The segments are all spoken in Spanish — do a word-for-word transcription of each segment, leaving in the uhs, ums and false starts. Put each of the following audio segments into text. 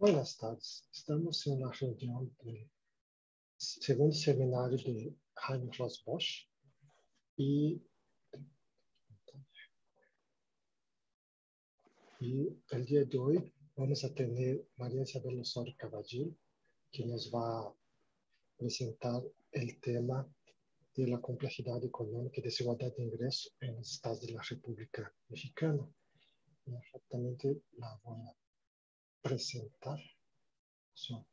Buenas tardes. Estamos en la reunión del segundo seminario de Heinrich Ross Bosch y, y el día de hoy vamos a tener María Isabel Osorio Caballero, que nos va a presentar el tema de la complejidad económica y desigualdad de ingreso en los estados de la República Mexicana. Y exactamente la voy a presentar. So,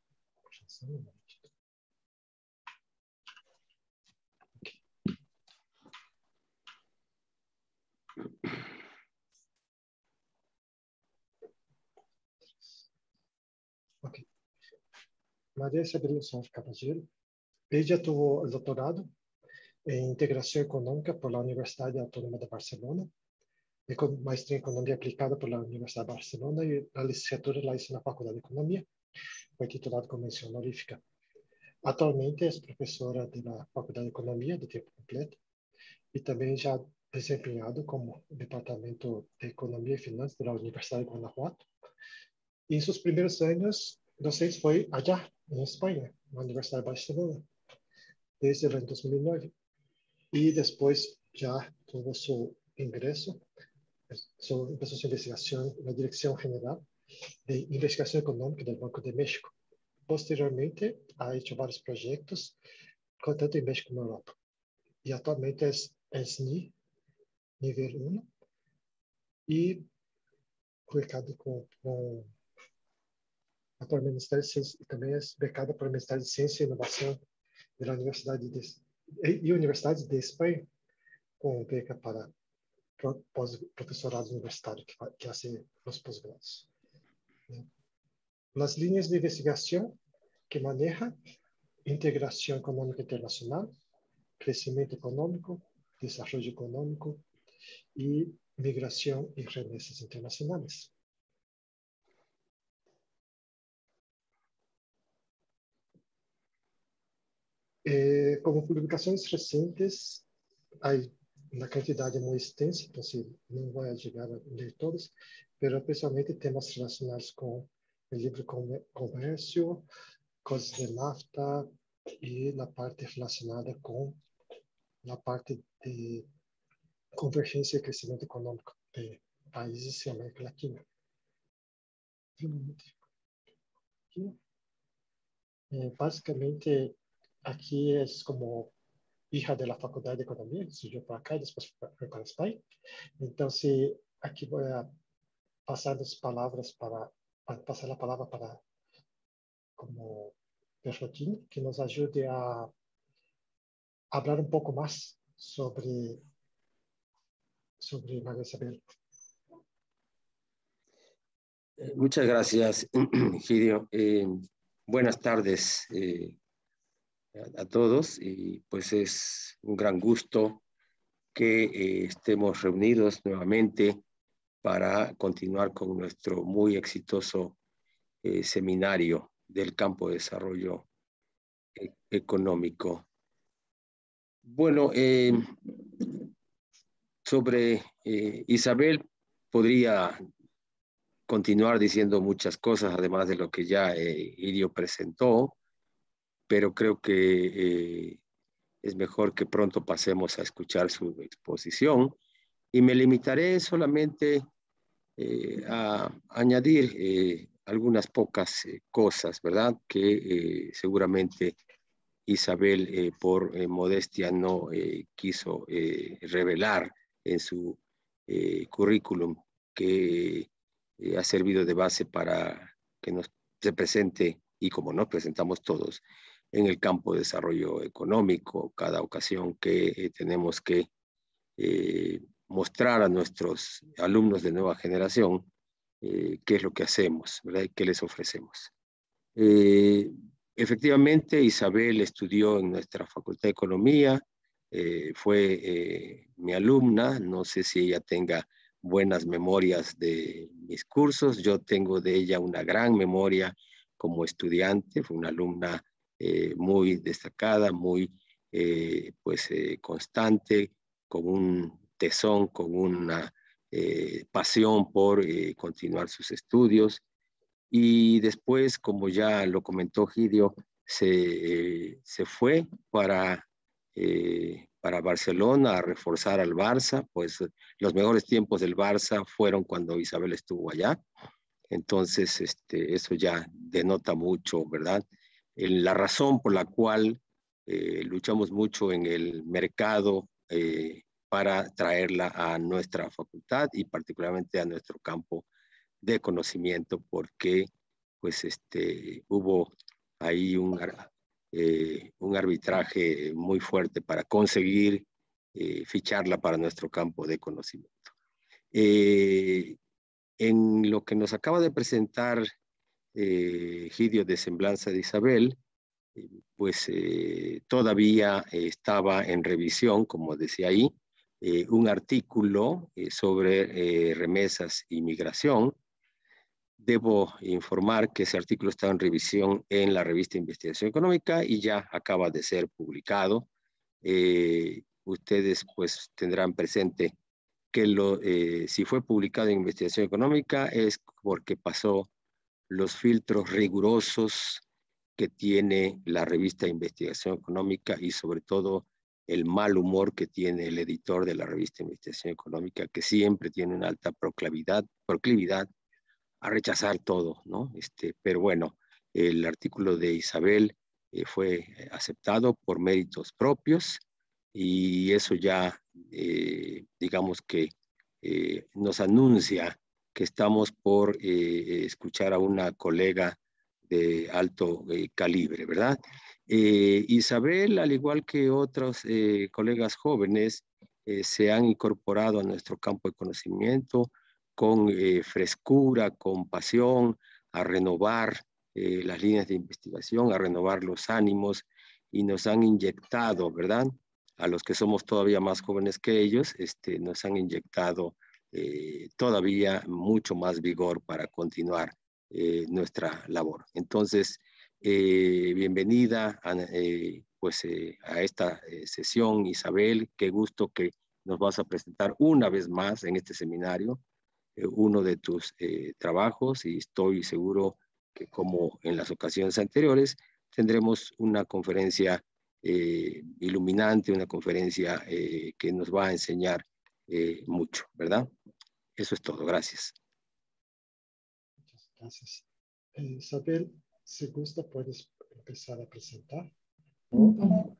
Ok. María Isabel Osorio Caballero, ella tuvo el doctorado en Integración Económica por la Universidad Autónoma de Barcelona, y con maestría en Economía Aplicada por la Universidad de Barcelona, y la licenciatura la hizo en la Facultad de Economía. Fue titulada con mención honorífica. Actualmente es profesora de la Facultad de Economía de tiempo completo y también ya ha desempeñado como Departamento de Economía y Finanzas de la Universidad de Guanajuato. Y en sus primeros años docentes fue allá, en España, en la Universidad de Barcelona, desde el dos mil nueve. Y después ya tuvo su ingreso, su, empezó su investigación en la Dirección General de Investigación Económica del Banco de México. Posteriormente, ha hecho varios proyectos, tanto en México como en Europa. Y actualmente es S N I nivel uno y becado con, con por el Ministerio de Ciencia, y también es becada por el Ministerio de Ciencia e Innovación de la Universidad de, y Universidades de España, con beca para profesorado universitario que, que hace los posgrados. Las líneas de investigación que maneja: integración económica internacional, crecimiento económico, desarrollo económico y migración y remesas internacionales. Eh, como publicaciones recientes, hay una cantidad muy extensa, entonces no voy a llegar a leer todos, pero especialmente temas relacionados con el libre comercio, cosas de NAFTA y la parte relacionada con la parte de convergencia y crecimiento económico de países de América Latina. Eh, básicamente, aquí es como hija de la Facultad de Economía, estudió para acá y después fue para España. Entonces, aquí voy a pasar las palabras para, para pasar la palabra para como Berrotín, que nos ayude a hablar un poco más sobre, sobre María Isabel. Muchas gracias, Gidio. Eh, buenas tardes eh, a, a todos, y pues es un gran gusto que eh, estemos reunidos nuevamente para continuar con nuestro muy exitoso eh, seminario del campo de desarrollo e económico. Bueno, eh, sobre eh, Isabel podría continuar diciendo muchas cosas, además de lo que ya eh, Irio presentó, pero creo que eh, es mejor que pronto pasemos a escuchar su exposición, y me limitaré solamente eh, a añadir eh, algunas pocas eh, cosas, ¿verdad? Que eh, seguramente Isabel, eh, por eh, modestia, no eh, quiso eh, revelar en su eh, currículum, que eh, ha servido de base para que nos se presente, y como nos presentamos todos, en el campo de desarrollo económico, cada ocasión que eh, tenemos que eh, mostrar a nuestros alumnos de nueva generación eh, qué es lo que hacemos, ¿verdad? Y qué les ofrecemos. Eh, efectivamente, Isabel estudió en nuestra Facultad de Economía, eh, fue eh, mi alumna. No sé si ella tenga buenas memorias de mis cursos. Yo tengo de ella una gran memoria como estudiante. Fue una alumna eh, muy destacada, muy eh, pues, eh, constante, con un tesón, con una eh, pasión por eh, continuar sus estudios. y después, como ya lo comentó Gidio, se, eh, se fue para, eh, para Barcelona a reforzar al Barça. Pues los mejores tiempos del Barça fueron cuando Isabel estuvo allá. Entonces, este, eso ya denota mucho, ¿verdad? La razón por la cual eh, luchamos mucho en el mercado eh, para traerla a nuestra facultad y particularmente a nuestro campo de conocimiento, porque pues este, hubo ahí un, eh, un arbitraje muy fuerte para conseguir eh, ficharla para nuestro campo de conocimiento. Eh, en lo que nos acaba de presentar eh, Gidio de Semblanza de Isabel, eh, pues eh, todavía eh, estaba en revisión, como decía ahí, eh, un artículo eh, sobre eh, remesas y migración. Debo informar que ese artículo está en revisión en la revista Investigación Económica y ya acaba de ser publicado. Eh, ustedes pues tendrán presente que lo, eh, si fue publicado en Investigación Económica es porque pasó los filtros rigurosos que tiene la revista Investigación Económica y sobre todo el mal humor que tiene el editor de la revista Investigación Económica, que siempre tiene una alta proclividad, proclividad a rechazar todo, ¿no? Este, pero bueno, el artículo de Isabel eh, fue aceptado por méritos propios y eso ya, eh, digamos que eh, nos anuncia que estamos por eh, escuchar a una colega de alto eh, calibre, ¿verdad? Eh, Isabel, al igual que otros eh, colegas jóvenes, eh, se han incorporado a nuestro campo de conocimiento con eh, frescura, con pasión, a renovar eh, las líneas de investigación, a renovar los ánimos y nos han inyectado, ¿verdad? A los que somos todavía más jóvenes que ellos, este, nos han inyectado eh, todavía mucho más vigor para continuar eh, nuestra labor. Entonces, eh, bienvenida a, eh, pues, eh, a esta eh, sesión, Isabel. Qué gusto que nos vas a presentar una vez más en este seminario eh, uno de tus eh, trabajos y estoy seguro que como en las ocasiones anteriores tendremos una conferencia eh, iluminante, una conferencia eh, que nos va a enseñar eh, mucho, ¿verdad? Eso es todo, gracias. Muchas gracias. Eh, Isabel, si gusta, puedes empezar a presentar. ¿No?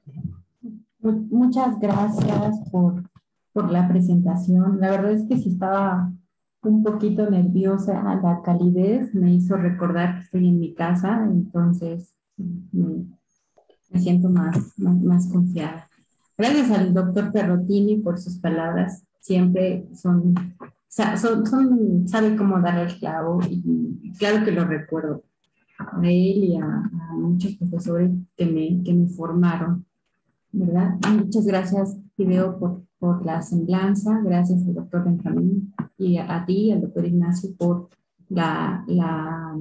Muchas gracias por, por la presentación. La verdad es que sí estaba un poquito nerviosa. La calidez me hizo recordar que estoy en mi casa, entonces me, me siento más, más, más confiada. Gracias al doctor Perrotini por sus palabras. Siempre son, son, son sabe cómo dar el clavo y claro que lo recuerdo a él y a, a muchos profesores que me, que me formaron, ¿verdad? Muchas gracias, Gidio, por, por la semblanza. Gracias al doctor Benjamín y a, a ti, al doctor Ignacio, por la, la,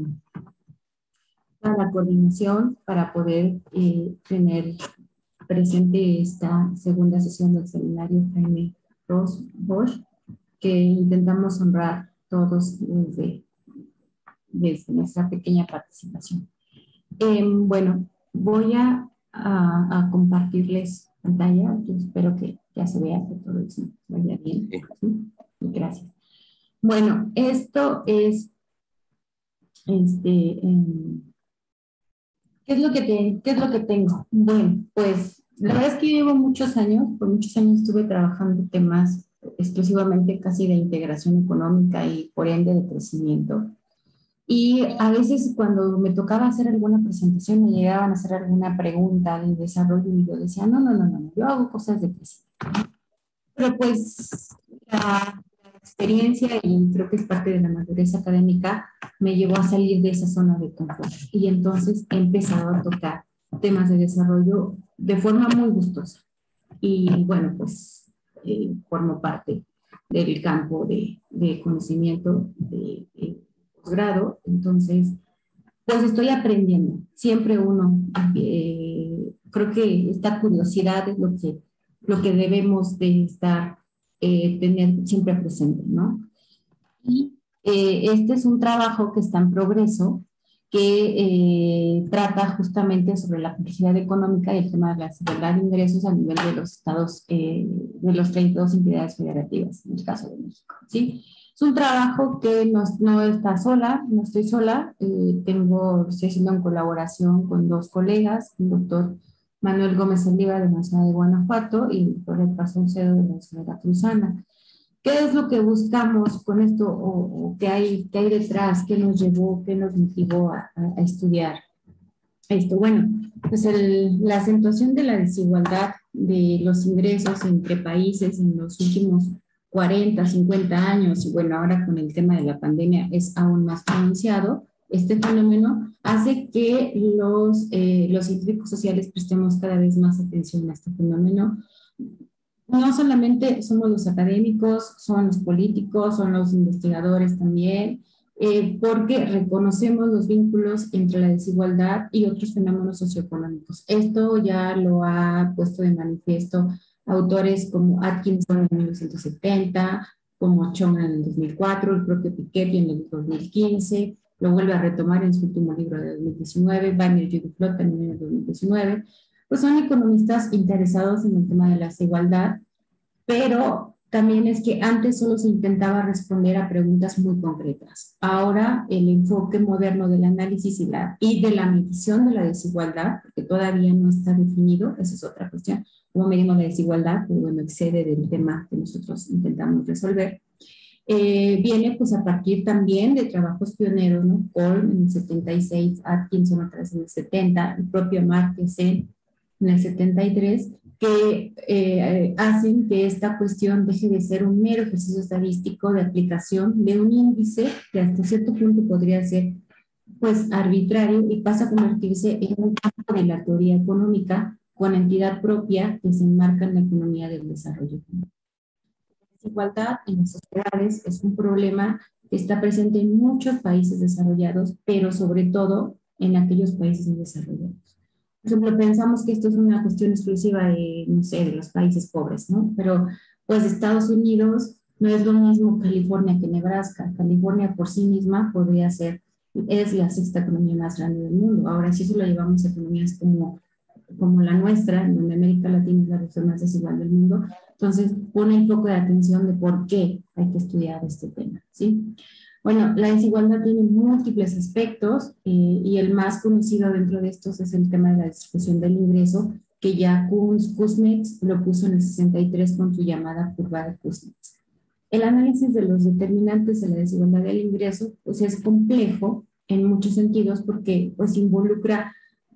la coordinación para poder eh, tener presente esta segunda sesión del seminario Jaime Ross Bosch, que intentamos honrar todos desde, desde nuestra pequeña participación. Eh, bueno, voy a, a, a compartirles pantalla. Yo espero que ya se vea, que todo eso vaya bien. ¿Sí? Gracias. Bueno, esto es, este, eh, ¿qué es lo que te, qué es lo que tengo? Bueno, pues la verdad es que yo llevo muchos años, por muchos años estuve trabajando temas exclusivamente casi de integración económica y por ende de crecimiento. Y a veces cuando me tocaba hacer alguna presentación me llegaban a hacer alguna pregunta de desarrollo y yo decía, no, no, no, no, yo hago cosas de crecimiento. Pero pues la, la experiencia y creo que es parte de la madurez académica me llevó a salir de esa zona de confort. Y entonces he empezado a tocar temas de desarrollo de forma muy gustosa. Y bueno, pues eh, formo parte del campo de, de conocimiento de, de posgrado, entonces, pues estoy aprendiendo. Siempre uno, eh, creo que esta curiosidad es lo que, lo que debemos de estar, eh, tener siempre presente, ¿no? Y Eh, este es un trabajo que está en progreso, que eh, trata justamente sobre la complejidad económica y el tema de la desigualdad de ingresos a nivel de los estados, eh, de los treinta y dos entidades federativas, en el caso de México, ¿sí? Es un trabajo que no, no está sola, no estoy sola, eh, tengo, estoy haciendo en colaboración con dos colegas, el doctor Manuel Gómez Oliva de la Universidad de Guanajuato y el doctor Edgar Saucedo de la Universidad Veracruzana. ¿Qué es lo que buscamos con esto o, o qué, hay, qué hay detrás? ¿Qué nos llevó, qué nos motivó a, a estudiar esto? Bueno, pues el, la acentuación de la desigualdad de los ingresos entre países en los últimos cuarenta, cincuenta años, y bueno, ahora con el tema de la pandemia es aún más pronunciado. Este fenómeno hace que los, eh, los científicos sociales prestemos cada vez más atención a este fenómeno. No solamente somos los académicos, son los políticos, son los investigadores también, eh, porque reconocemos los vínculos entre la desigualdad y otros fenómenos socioeconómicos. Esto ya lo ha puesto de manifiesto autores como Atkinson en mil novecientos setenta, como Chong en el dos mil cuatro, el propio Piketty en el dos mil quince, lo vuelve a retomar en su último libro de dos mil diecinueve, Wagner y Judith Flott también en el dos mil diecinueve. Pues son economistas interesados en el tema de la desigualdad, pero también es que antes solo se intentaba responder a preguntas muy concretas. Ahora el enfoque moderno del análisis y, la, y de la medición de la desigualdad, porque todavía no está definido, esa es otra cuestión, cómo medimos la desigualdad, que bueno, excede del tema que nosotros intentamos resolver, eh, viene pues a partir también de trabajos pioneros, ¿no? Colm en el setenta y seis, Atkinson otra vez en el setenta, el propio Márquez en el setenta y tres, que eh, hacen que esta cuestión deje de ser un mero ejercicio estadístico de aplicación de un índice que hasta cierto punto podría ser pues arbitrario y pasa a convertirse en un campo de la teoría económica con entidad propia que se enmarca en la economía del desarrollo. La desigualdad en las sociedades es un problema que está presente en muchos países desarrollados, pero sobre todo en aquellos países desarrollados. Por ejemplo, pensamos que esto es una cuestión exclusiva de, no sé, de los países pobres, ¿no? Pero, pues, Estados Unidos no es lo mismo California que Nebraska. California por sí misma podría ser, es la sexta economía más grande del mundo. Ahora, si eso lo llevamos a economías como, como la nuestra, en donde América Latina es la región más desigual del mundo, entonces pone el foco de atención de por qué hay que estudiar este tema, ¿sí? Bueno, la desigualdad tiene múltiples aspectos eh, y el más conocido dentro de estos es el tema de la distribución del ingreso, que ya Kuznets lo puso en el sesenta y tres con su llamada curva de Kuznets. El análisis de los determinantes de la desigualdad del ingreso pues es complejo en muchos sentidos porque pues involucra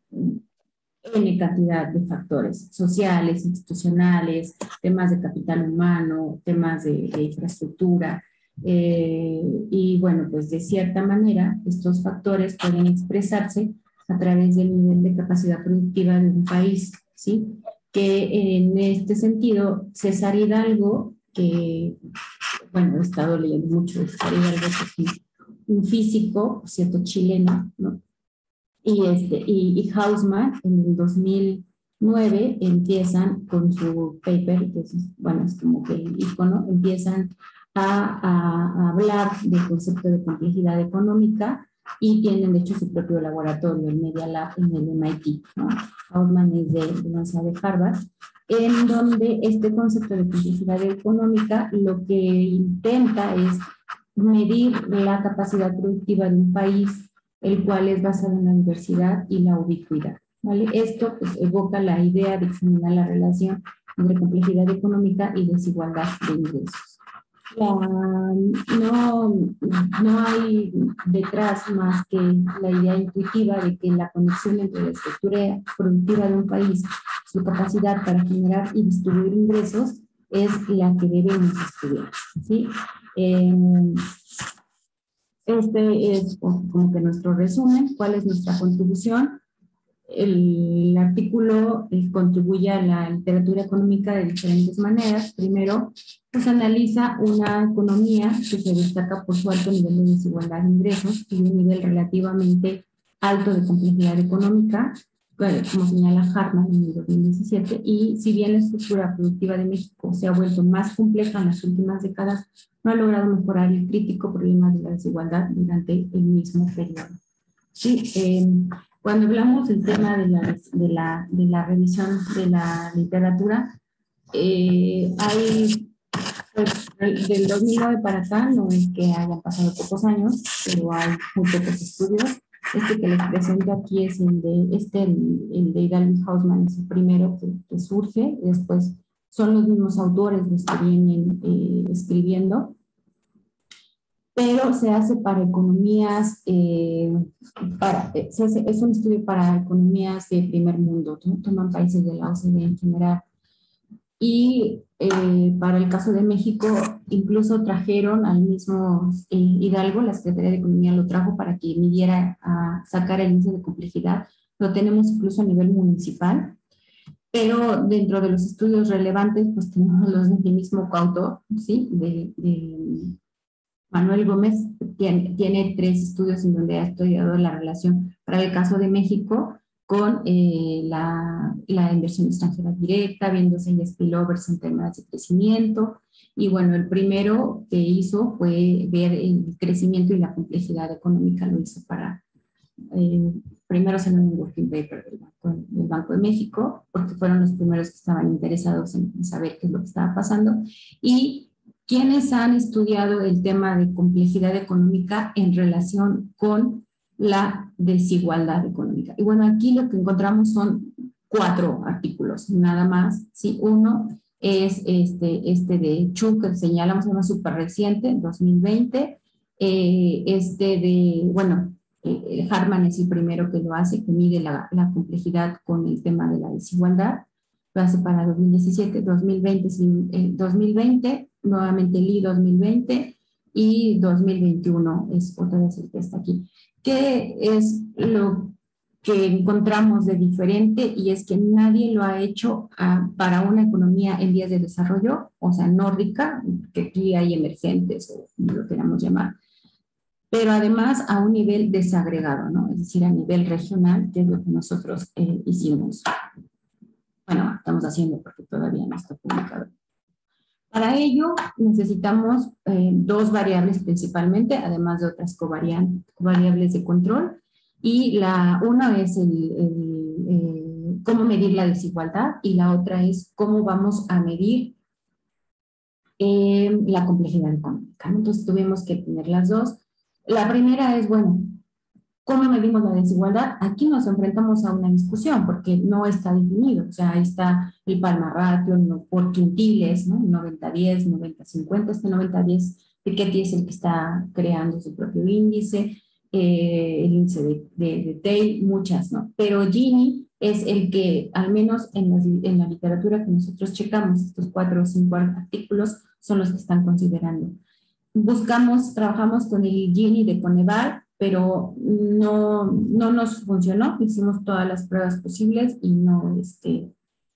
N cantidad de factores sociales, institucionales, temas de capital humano, temas de, de infraestructura. Eh, y bueno, pues de cierta manera estos factores pueden expresarse a través del nivel de capacidad productiva de un país, ¿sí? Que en este sentido, César Hidalgo, que, bueno, he estado leyendo mucho de César Hidalgo, que es un físico, por cierto, chileno, ¿no? Y, este, y, y Hausmann en el dos mil nueve empiezan con su paper, que es, bueno, es como que el icono, empiezan A, a, a hablar del concepto de complejidad económica y tienen de hecho su propio laboratorio, el Media Lab en el M I T, ¿no? Hausmann es de, de la Universidad de Harvard, en donde este concepto de complejidad económica lo que intenta es medir la capacidad productiva de un país, el cual es basado en la diversidad y la ubicuidad, ¿vale? Esto pues, evoca la idea de examinar la relación entre complejidad económica y desigualdad de ingresos. La, no, no hay detrás más que la idea intuitiva de que la conexión entre la estructura productiva de un país, su capacidad para generar y distribuir ingresos, es la que debemos estudiar, ¿sí? Eh, este es como que nuestro resumen. ¿Cuál es nuestra contribución? El artículo contribuye a la literatura económica de diferentes maneras. Primero, pues analiza una economía que se destaca por su alto nivel de desigualdad de ingresos y un nivel relativamente alto de complejidad económica. como señala Hartman en el dos mil diecisiete, y si bien la estructura productiva de México se ha vuelto más compleja en las últimas décadas, no ha logrado mejorar el crítico problema de la desigualdad durante el mismo periodo. Sí, eh, cuando hablamos del tema de la, de la, de la revisión de la literatura, eh, hay, pues, del dos mil nueve para acá, no es que hayan pasado pocos años, pero hay muy pocos estudios. Este que les presento aquí es el de, este, el, el de Dalby Hausman, es el primero que, que surge, después son los mismos autores los que vienen eh, escribiendo, pero se hace para economías, eh, para, se hace, es un estudio para economías de primer mundo, ¿no? Toman países de la O C D E en general. Y eh, para el caso de México, incluso trajeron al mismo eh, Hidalgo, la Secretaría de Economía lo trajo para que midiera, a sacar el índice de complejidad. Lo tenemos incluso a nivel municipal, pero dentro de los estudios relevantes, pues tenemos los del mismo coautor, ¿sí? De, de Manuel Gómez, tiene, tiene tres estudios en donde ha estudiado la relación para el caso de México con eh, la, la inversión extranjera directa, viéndose en spillovers en temas de crecimiento. Y bueno, el primero que hizo fue ver el crecimiento y la complejidad económica, lo hizo para, eh, primero se en un working paper del Banco, del Banco de México, porque fueron los primeros que estaban interesados en, en saber qué es lo que estaba pasando. Y quienes han estudiado el tema de complejidad económica en relación con la desigualdad económica. Y bueno, aquí lo que encontramos son cuatro artículos, nada más, ¿sí? Uno es este, este de Chu, que señalamos, uno súper reciente, dos mil veinte, eh, este de, bueno, eh, Hartman es el primero que lo hace, que mide la, la complejidad con el tema de la desigualdad, lo hace para dos mil diecisiete, dos mil veinte, eh, dos mil veinte, nuevamente Lee dos mil veinte, y dos mil veintiuno es otra vez el que está aquí. ¿Qué es lo que encontramos de diferente? Y es que nadie lo ha hecho uh, para una economía en vías de desarrollo, o sea, nórdica, que aquí hay emergentes, o como lo queramos llamar, pero además a un nivel desagregado, ¿no? Es decir, a nivel regional, que es lo que nosotros eh, hicimos. Bueno, estamos haciendo porque todavía no está publicado. Para ello necesitamos eh, dos variables principalmente, además de otras covariables de control. Y la una es el, el, eh, cómo medir la desigualdad, y la otra es cómo vamos a medir eh, la complejidad económica. Entonces tuvimos que tener las dos. La primera es, bueno, ¿cómo medimos la desigualdad? Aquí nos enfrentamos a una discusión porque no está definido. O sea, ahí está el Palma Ratio, no, por quintiles, ¿no? noventa diez, noventa cincuenta. Este noventa diez, Piketty es el que está creando su propio índice, eh, el índice de, de, de Tay, muchas, ¿no? Pero Gini es el que, al menos en la, en la literatura que nosotros checamos, estos cuatro o cinco artículos son los que están considerando. Buscamos, trabajamos con el Gini de Coneval, pero no, no nos funcionó. Hicimos todas las pruebas posibles y no, este,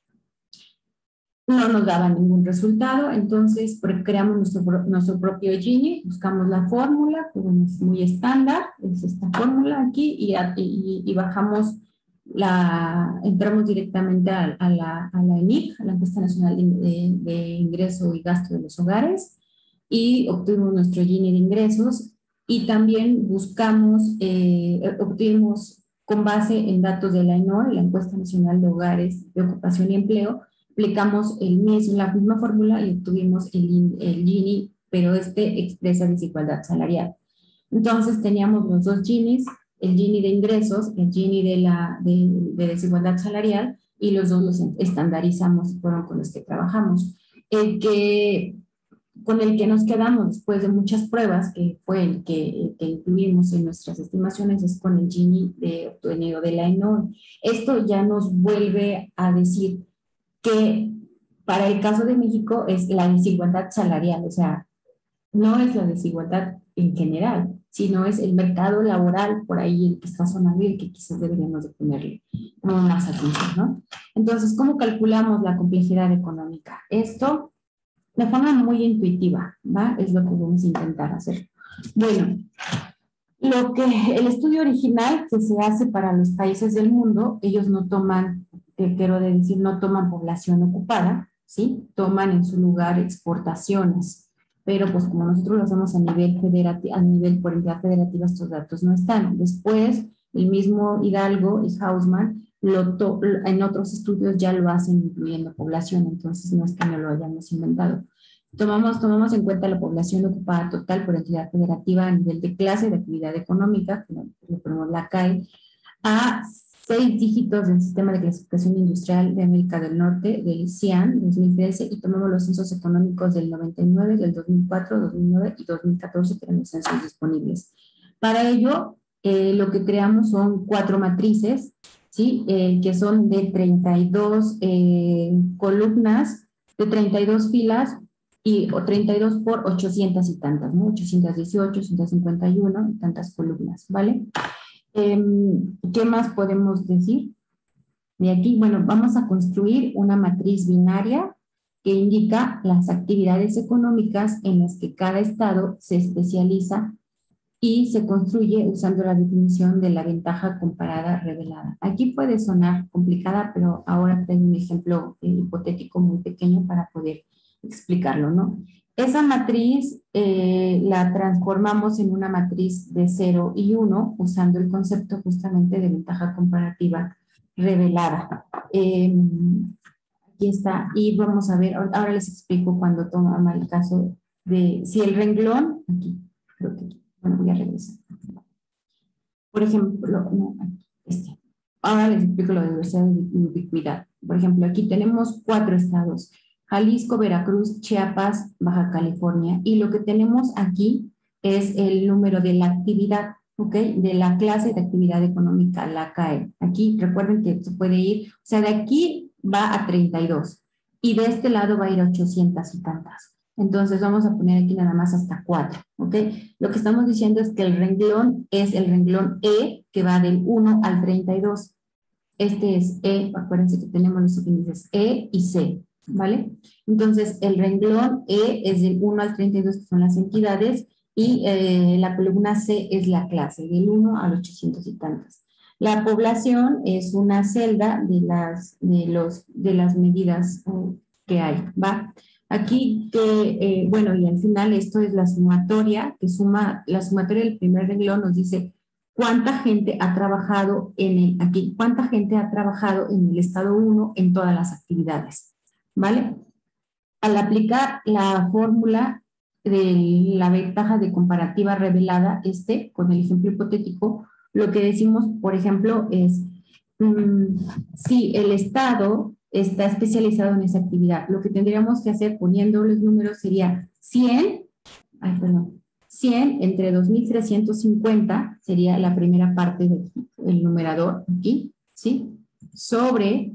no nos daba ningún resultado. Entonces creamos nuestro, nuestro propio Gini, buscamos la fórmula, que bueno, es muy estándar, es esta fórmula aquí, y, y, y bajamos la, entramos directamente a, a la, a la E N I C, a la Encuesta Nacional de, de, de Ingreso y Gasto de los Hogares, y obtuvimos nuestro Gini de ingresos. Y también buscamos, eh, obtuvimos con base en datos de la E N O R, la Encuesta Nacional de Hogares, de Ocupación y Empleo, aplicamos el mismo, la misma fórmula y obtuvimos el, el Gini, pero este expresa desigualdad salarial. Entonces teníamos los dos Ginis, el Gini de ingresos, el Gini de, la, de, de desigualdad salarial, y los dos los estandarizamos, fueron con los que trabajamos. El que... con el que nos quedamos después de muchas pruebas, que fue el que, el que incluimos en nuestras estimaciones, es con el Gini de obtenido de la E N O R. Esto ya nos vuelve a decir que para el caso de México es la desigualdad salarial, o sea, no es la desigualdad en general, sino es el mercado laboral por ahí el que está sonando y el que quizás deberíamos de ponerle más atención, ¿no? Entonces, ¿cómo calculamos la complejidad económica? Esto de forma muy intuitiva, ¿va? Es lo que vamos a intentar hacer. Bueno, Lo que el estudio original que se hace para los países del mundo, ellos no toman, eh, quiero decir, no toman población ocupada, ¿sí? Toman en su lugar exportaciones, pero pues como nosotros lo hacemos a nivel federativo, a nivel por entidad federativa, estos datos no están. Después, el mismo Hidalgo y Hausmann, lo to en otros estudios ya lo hacen incluyendo población, entonces no es que no lo hayamos inventado. Tomamos, tomamos en cuenta la población ocupada total por entidad federativa a nivel de clase de actividad económica, que le ponemos la C A E, a seis dígitos del Sistema de Clasificación Industrial de América del Norte, del CIAN, dos mil trece, y tomamos los censos económicos del noventa y nueve, del dos mil cuatro, dos mil nueve y dos mil catorce, que eran los censos disponibles. Para ello, eh, lo que creamos son cuatro matrices, ¿sí? Eh, que son de treinta y dos eh, columnas, de treinta y dos filas, y o treinta y dos por ochocientas y tantas, ¿no? ochocientos dieciocho, ochocientos cincuenta y uno, y tantas columnas, ¿vale? Eh, ¿Qué más podemos decir? De aquí, bueno, vamos a construir una matriz binaria que indica las actividades económicas en las que cada estado se especializa y se construye usando la definición de la ventaja comparada revelada. Aquí puede sonar complicada, pero ahora tengo un ejemplo eh, hipotético muy pequeño para poder explicarlo, ¿no? Esa matriz eh, la transformamos en una matriz de cero y uno usando el concepto justamente de ventaja comparativa revelada. Eh, aquí está, y vamos a ver, ahora les explico cuando toma el caso de si el renglón, aquí, creo que aquí, bueno, voy a regresar. Por ejemplo, no, este. Ahora les explico lo de diversidad y ubicuidad. Por ejemplo, aquí tenemos cuatro estados: Jalisco, Veracruz, Chiapas, Baja California. Y lo que tenemos aquí es el número de la actividad, ¿ok? De la clase de actividad económica, la C A E. Aquí recuerden que se puede ir, o sea, de aquí va a treinta y dos y de este lado va a ir a ochocientas y tantas. Entonces vamos a poner aquí nada más hasta cuatro, ¿ok? Lo que estamos diciendo es que el renglón es el renglón E, que va del uno al treinta y dos. Este es E, acuérdense que tenemos los subíndices E y C, ¿vale? Entonces el renglón E es del uno al treinta y dos, que son las entidades, y eh, la columna C es la clase, del uno al ochocientos y tantas. La población es una celda de las, de los, de las medidas uh, que hay, ¿va? Aquí, que, eh, bueno, y al final esto es la sumatoria, que suma, la sumatoria del primer renglón nos dice cuánta gente ha trabajado en el, aquí, cuánta gente ha trabajado en el estado uno en todas las actividades, ¿vale? Al aplicar la fórmula de la ventaja de comparativa revelada, este, con el ejemplo hipotético, lo que decimos, por ejemplo, es mmm, si el estado está especializado en esa actividad, lo que tendríamos que hacer poniendo los números sería cien, ay, perdón, cien entre dos mil trescientos cincuenta, sería la primera parte del numerador aquí, ¿sí? Sobre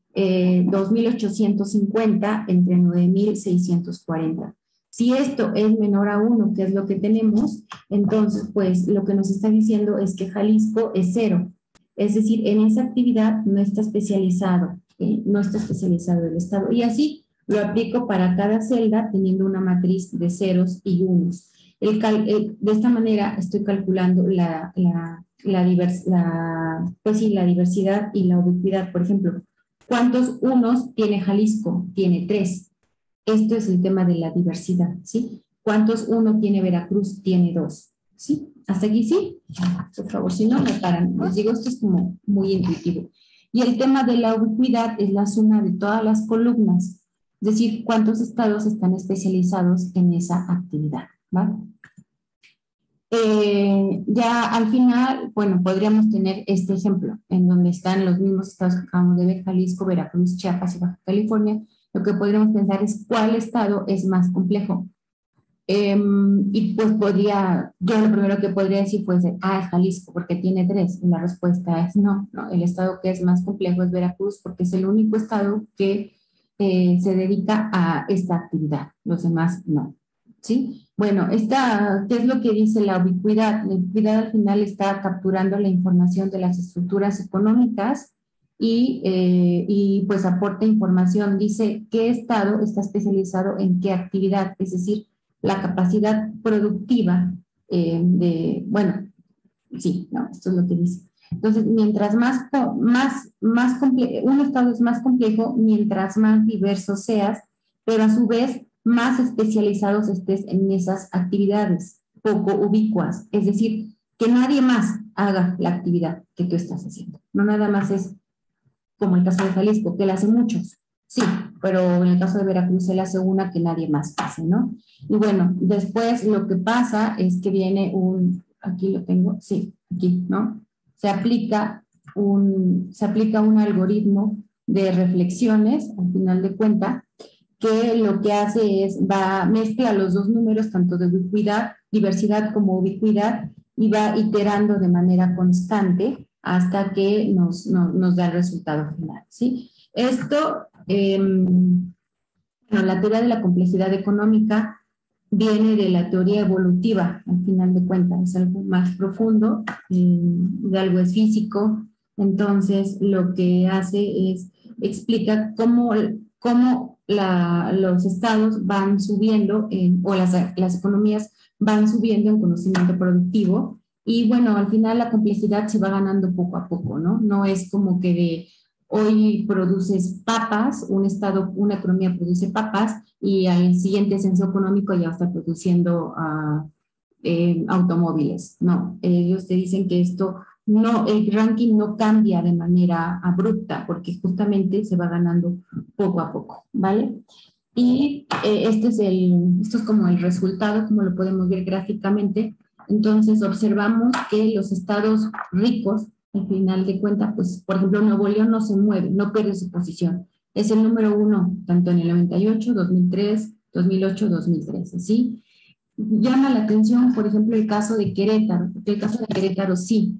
eh, dos mil ochocientos cincuenta entre nueve mil seiscientos cuarenta. Si esto es menor a uno, que es lo que tenemos, entonces pues lo que nos está diciendo es que Jalisco es cero. Es decir, en esa actividad no está especializado, ¿eh? no está especializado el estado. Y así lo aplico para cada celda teniendo una matriz de ceros y unos. El cal, el, de esta manera estoy calculando la, la, la, divers, la, pues sí, la diversidad y la ubicuidad. Por ejemplo, ¿cuántos unos tiene Jalisco? Tiene tres. Esto es el tema de la diversidad, ¿sí? ¿Cuántos uno tiene Veracruz? Tiene dos, ¿sí? ¿Hasta aquí sí? Por favor, si no, me paran. Les digo, esto es como muy intuitivo. Y el tema de la ubicuidad es la suma de todas las columnas, es decir, cuántos estados están especializados en esa actividad, ¿va? Eh, ya al final, bueno, podríamos tener este ejemplo, en donde están los mismos estados que acabamos de ver: Jalisco, Veracruz, Chiapas y Baja California. Lo que podríamos pensar es cuál estado es más complejo. Eh, y pues podría, yo lo primero que podría decir puede ser, ah, es Jalisco, porque tiene tres. Y la respuesta es no, no, el estado que es más complejo es Veracruz, porque es el único estado que eh, se dedica a esta actividad, los demás no, ¿sí? Bueno, esta, ¿qué es lo que dice la ubicuidad? La ubicuidad al final está capturando la información de las estructuras económicas y, eh, y pues aporta información, dice qué estado está especializado en qué actividad, es decir, la capacidad productiva eh, de, bueno, Sí, no, esto es lo que dice. Entonces, mientras más, más, más complejo, un estado es más complejo, mientras más diverso seas, pero a su vez más especializados estés en esas actividades, poco ubicuas, es decir, que nadie más haga la actividad que tú estás haciendo. No nada más es como el caso de Jalisco, que la hacen muchos, sí, pero en el caso de Veracruz se le hace una que nadie más hace, ¿no? Y bueno, después lo que pasa es que viene un, aquí lo tengo, sí, aquí, ¿no? Se aplica un, se aplica un algoritmo de reflexiones, al final de cuentas, que lo que hace es, va, mezcla los dos números, tanto de ubicuidad, diversidad como ubicuidad, y va iterando de manera constante hasta que nos, nos, nos da el resultado final, ¿sí? Esto, eh, bueno, la teoría de la complejidad económica viene de la teoría evolutiva, al final de cuentas, es algo más profundo, eh, de algo es físico, entonces lo que hace es, explica cómo, cómo la, los estados van subiendo, en, o las, las economías van subiendo en conocimiento productivo, y bueno, al final la complejidad se va ganando poco a poco, ¿no? No es como que de hoy produces papas, un estado, una economía produce papas, y al siguiente censo económico ya está produciendo uh, eh, automóviles. No, ellos te dicen que esto no, el ranking no cambia de manera abrupta, porque justamente se va ganando poco a poco, ¿vale? Y eh, este es el, esto es como el resultado, como lo podemos ver gráficamente. Entonces observamos que los estados ricos, al final de cuentas, pues por ejemplo Nuevo León no se mueve, no pierde su posición. Es el número uno, tanto en el noventa y ocho, dos mil tres, dos mil ocho, dos mil trece, ¿sí? Llama la atención, por ejemplo, el caso de Querétaro, porque el caso de Querétaro sí,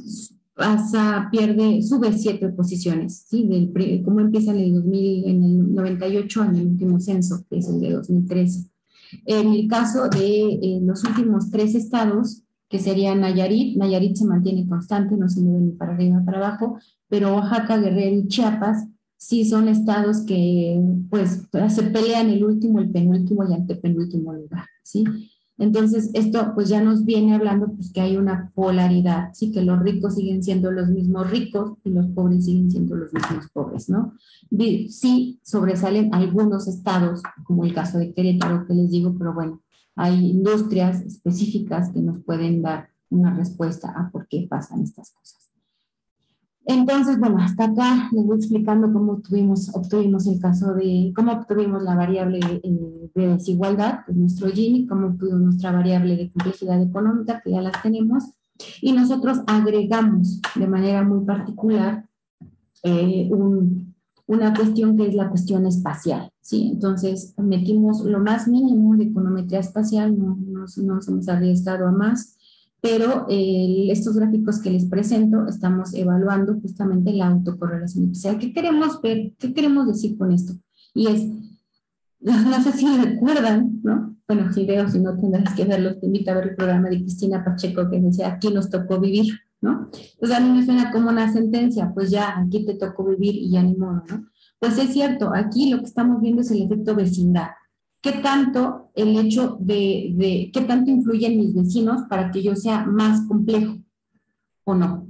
pasa, pierde, sube siete posiciones, ¿sí? Del, ¿cómo empieza en el, dos mil, en el noventa y ocho en el último censo, que es el de dos mil trece? En el caso de eh, los últimos tres estados, que sería Nayarit, Nayarit se mantiene constante, no se mueve ni para arriba ni para abajo, pero Oaxaca, Guerrero y Chiapas sí son estados que pues se pelean el último, el penúltimo y antepenúltimo lugar, ¿sí? Entonces esto pues ya nos viene hablando pues que hay una polaridad, ¿sí? Que los ricos siguen siendo los mismos ricos y los pobres siguen siendo los mismos pobres, ¿no? Sí sobresalen algunos estados, como el caso de Querétaro que les digo, pero bueno, hay industrias específicas que nos pueden dar una respuesta a por qué pasan estas cosas. Entonces, bueno, hasta acá les voy explicando cómo obtuvimos, obtuvimos el caso de, cómo obtuvimos la variable eh, de desigualdad, que es nuestro Gini, cómo obtuvimos nuestra variable de complejidad económica, que ya las tenemos, y nosotros agregamos de manera muy particular eh, un, una cuestión que es la cuestión espacial, ¿sí? Entonces, metimos lo más mínimo de econometría espacial, no, no, no nos hemos arriesgado a más, pero eh, estos gráficos que les presento estamos evaluando justamente la autocorrelación espacial. ¿Qué queremos ver? ¿Qué queremos decir con esto? Y es, no sé si recuerdan, ¿no? Bueno, si veo, si no tendrás que verlo, te invito a ver el programa de Cristina Pacheco que decía, aquí nos tocó vivir, ¿no? Pues a mí me suena como una sentencia, pues ya, aquí te tocó vivir y ya ni modo, ¿no? Pues es cierto, aquí lo que estamos viendo es el efecto vecindad. ¿Qué tanto el hecho de, de, qué tanto influyen mis vecinos para que yo sea más complejo o no?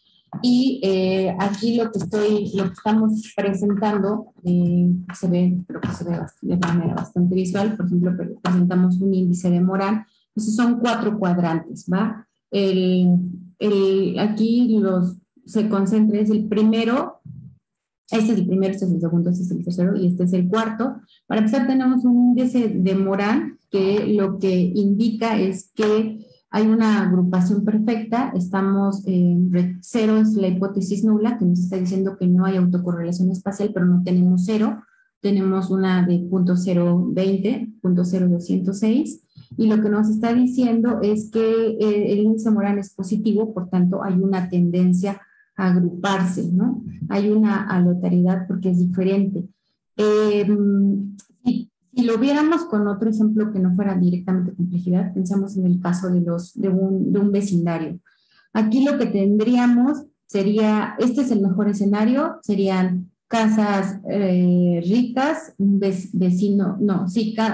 Y eh, aquí lo que estoy, lo que estamos presentando, eh, se ve, creo que se ve de manera bastante visual. Por ejemplo, presentamos un índice de Moran. Esos son cuatro cuadrantes, ¿va? El, el, aquí los, se concentra, es el primero. Este es el primero, este es el segundo, este es el tercero y este es el cuarto. Para empezar tenemos un índice de Moran que lo que indica es que hay una agrupación perfecta, estamos en cero es la hipótesis nula, que nos está diciendo que no hay autocorrelación espacial, pero no tenemos cero, tenemos una de punto cero veinte, punto cero doscientos seis, y lo que nos está diciendo es que eh, el índice Moran es positivo, por tanto hay una tendencia agruparse, ¿no? Hay una aleatoriedad porque es diferente. Eh, si, si lo viéramos con otro ejemplo que no fuera directamente complejidad, pensamos en el caso de, los, de, un, de un vecindario. Aquí lo que tendríamos sería, este es el mejor escenario, serían casas eh, ricas, un vecino, no, sí, ca,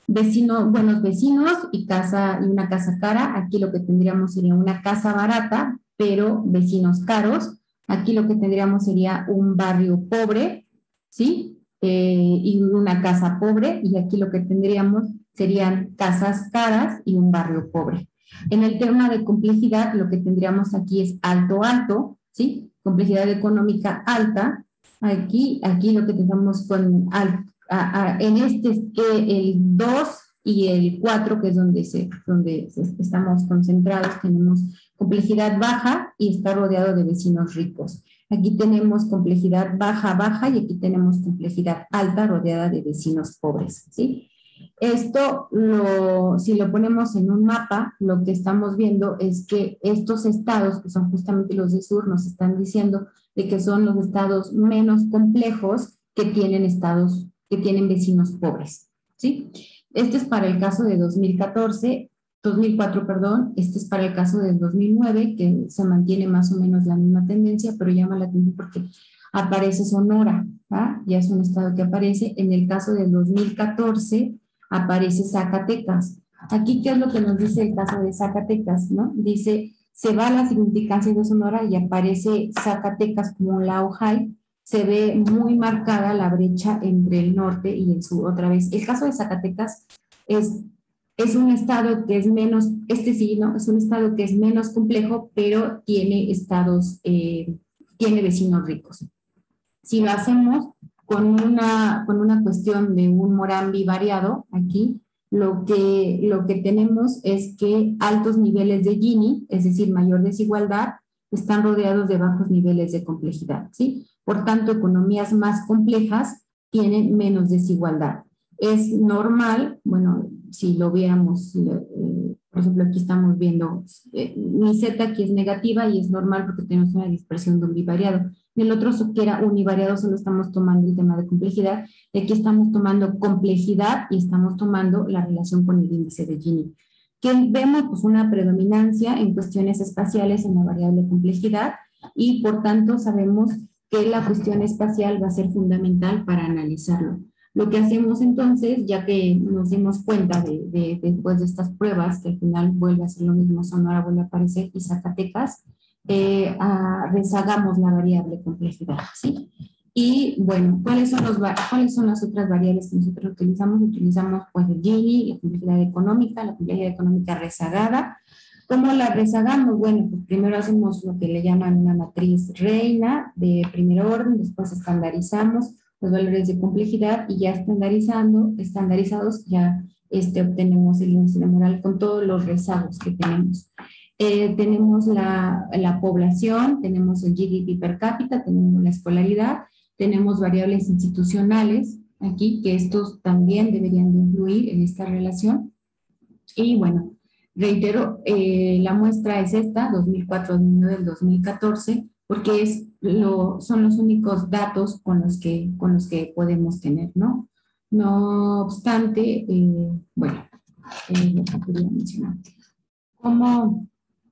vecinos, buenos vecinos y, casa, y una casa cara. Aquí lo que tendríamos sería una casa barata, pero vecinos caros. Aquí lo que tendríamos sería un barrio pobre, ¿sí? Eh, y una casa pobre, y aquí lo que tendríamos serían casas caras y un barrio pobre. En el tema de complejidad, lo que tendríamos aquí es alto, alto, ¿sí? Complejidad económica alta. Aquí, aquí lo que tenemos con al, a, a, en este es que el dos y el cuatro, que es donde, se, donde estamos concentrados, tenemos complejidad baja y está rodeado de vecinos ricos. Aquí tenemos complejidad baja, baja, y aquí tenemos complejidad alta rodeada de vecinos pobres, ¿sí? Esto, lo, si lo ponemos en un mapa, lo que estamos viendo es que estos estados, que son justamente los de sur, nos están diciendo de que son los estados menos complejos que tienen estados, que tienen vecinos pobres, ¿sí? Este es para el caso de dos mil catorce, dos mil cuatro, perdón, este es para el caso del dos mil nueve, que se mantiene más o menos la misma tendencia, pero llama la atención porque aparece Sonora, ¿ah? Ya es un estado que aparece. En el caso del dos mil catorce, aparece Zacatecas. Aquí, ¿qué es lo que nos dice el caso de Zacatecas, no? Dice, se va la significancia de Sonora y aparece Zacatecas como un lao high. Se ve muy marcada la brecha entre el norte y el sur otra vez. El caso de Zacatecas es, es un estado que es menos, este sí, ¿no? Es un estado que es menos complejo, pero tiene estados, eh, tiene vecinos ricos. Si lo hacemos con una, con una cuestión de un Morambi variado, aquí lo que, lo que tenemos es que altos niveles de Gini, es decir, mayor desigualdad, están rodeados de bajos niveles de complejidad, ¿sí? Por tanto, economías más complejas tienen menos desigualdad. Es normal, bueno, si lo viéramos, eh, por ejemplo, aquí estamos viendo, eh, mi Z aquí es negativa y es normal porque tenemos una dispersión de un bivariado. En el otro que era univariado solo estamos tomando el tema de complejidad, y aquí estamos tomando complejidad y estamos tomando la relación con el índice de Gini. Que vemos pues una predominancia en cuestiones espaciales en la variable complejidad, y por tanto sabemos que la cuestión espacial va a ser fundamental para analizarlo. Lo que hacemos entonces, ya que nos dimos cuenta de, de, de, después de estas pruebas, que al final vuelve a ser lo mismo, Sonora vuelve a aparecer y Zacatecas, eh, a, rezagamos la variable complejidad, ¿sí? Y bueno, ¿cuáles son, los, ¿cuáles son las otras variables que nosotros utilizamos? Utilizamos pues el Gini, la complejidad económica, la complejidad económica rezagada. ¿Cómo la rezagamos? Bueno, pues primero hacemos lo que le llaman una matriz reina de primer orden, después estandarizamos los valores de complejidad y ya estandarizando, estandarizados ya este, obtenemos el índice de moral con todos los rezagos que tenemos. Eh, tenemos la, la población, tenemos el G D P per cápita, tenemos la escolaridad, tenemos variables institucionales aquí, que estos también deberían de influir en esta relación. Y bueno, reitero, eh, la muestra es esta, dos mil cuatro, dos mil nueve, dos mil catorce, porque es lo, son los únicos datos con los que, con los que podemos tener, ¿no? No obstante, eh, bueno, eh, lo que quería mencionar. ¿Cómo,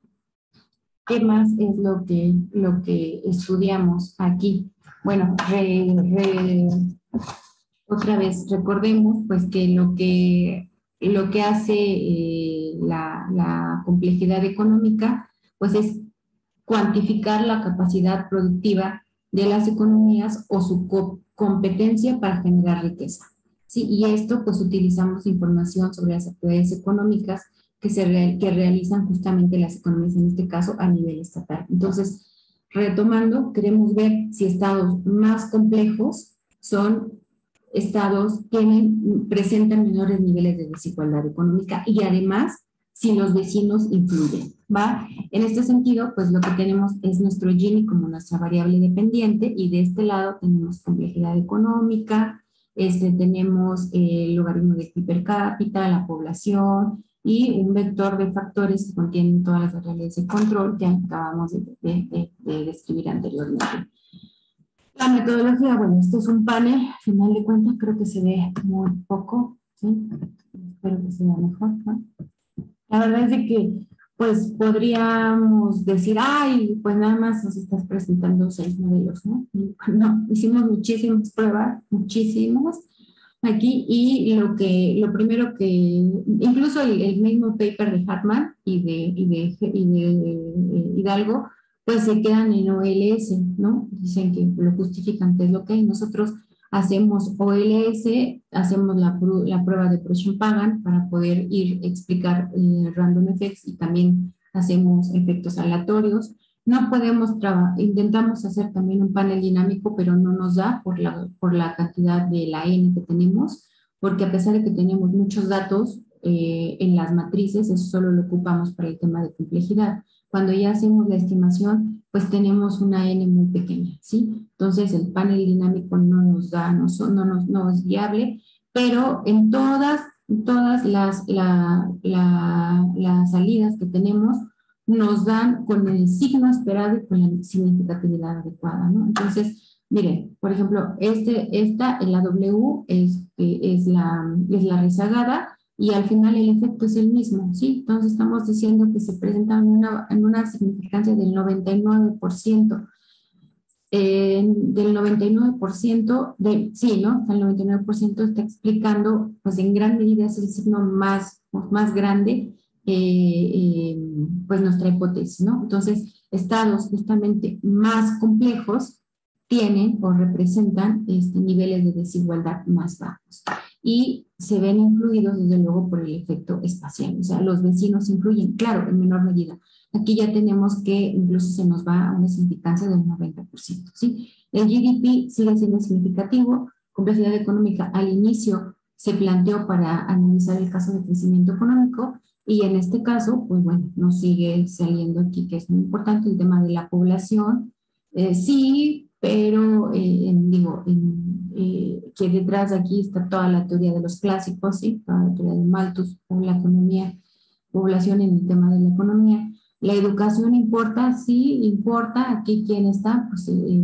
¿Qué más es lo que, lo que estudiamos aquí? Bueno, re, re, otra vez recordemos pues que lo que, lo que hace eh, la, la complejidad económica pues es cuantificar la capacidad productiva de las economías o su co competencia para generar riqueza, ¿sí? Y esto pues utilizamos información sobre las actividades económicas que, se re que realizan justamente las economías, en este caso a nivel estatal. Entonces, retomando, queremos ver si estados más complejos son estados que tienen, presentan menores niveles de desigualdad económica y además si los vecinos influyen, ¿va? En este sentido, pues lo que tenemos es nuestro Gini como nuestra variable dependiente y de este lado tenemos complejidad económica, este, tenemos el logaritmo de P per cápita, la población y un vector de factores que contienen todas las variables de control que acabamos de, de, de, de describir anteriormente. La metodología, bueno, esto es un panel, al final de cuentas creo que se ve muy poco, ¿sí? Espero que se vea mejor, ¿no? La verdad es de que, pues, podríamos decir, ay, pues nada más nos estás presentando seis modelos, ¿no? No, hicimos muchísimas pruebas, muchísimas, aquí, y lo que, lo primero que, incluso el, el mismo paper de Hartman y de, y de, y de Hidalgo, pues se quedan en O L S, ¿no? Dicen que lo justifican, que es lo que hay. Nosotros hacemos O L S, hacemos la, la prueba de Proschen-Pagan para poder ir a explicar eh, random effects, y también hacemos efectos aleatorios. No podemos trabajar, intentamos hacer también un panel dinámico, pero no nos da por la, por la cantidad de la N que tenemos, porque a pesar de que tenemos muchos datos eh, en las matrices, eso solo lo ocupamos para el tema de complejidad. Cuando ya hacemos la estimación, pues tenemos una N muy pequeña, ¿sí? Entonces el panel dinámico no nos da, no, no, no, no es viable, pero en todas, todas las, la, la, las salidas que tenemos, nos dan con el signo esperado y con la significatividad adecuada, ¿no? Entonces, miren, por ejemplo, este, esta, la W es, es, la, es la rezagada, y al final el efecto es el mismo, ¿sí? Entonces estamos diciendo que se presenta en una, en una significancia del noventa y nueve por ciento. Eh, del noventa y nueve por ciento, de, sí, ¿no? El noventa y nueve por ciento está explicando, pues en gran medida es el signo más, más grande, Eh, eh, pues nuestra hipótesis, ¿no? Entonces, estados justamente más complejos tienen o representan este, niveles de desigualdad más bajos, y se ven influidos desde luego por el efecto espacial, o sea, los vecinos influyen, claro, en menor medida. Aquí ya tenemos que incluso se nos va a una significancia del noventa por ciento, ¿sí? El G D P sigue siendo significativo. Complejidad económica al inicio se planteó para analizar el caso de crecimiento económico, y en este caso, pues bueno, nos sigue saliendo aquí que es muy importante el tema de la población. Eh, sí, pero eh, en, digo, en, eh, que detrás de aquí está toda la teoría de los clásicos, ¿sí? Toda la teoría de Malthus, o la economía, población en el tema de la economía. La educación importa, sí, importa. Aquí, ¿quién está? Pues eh,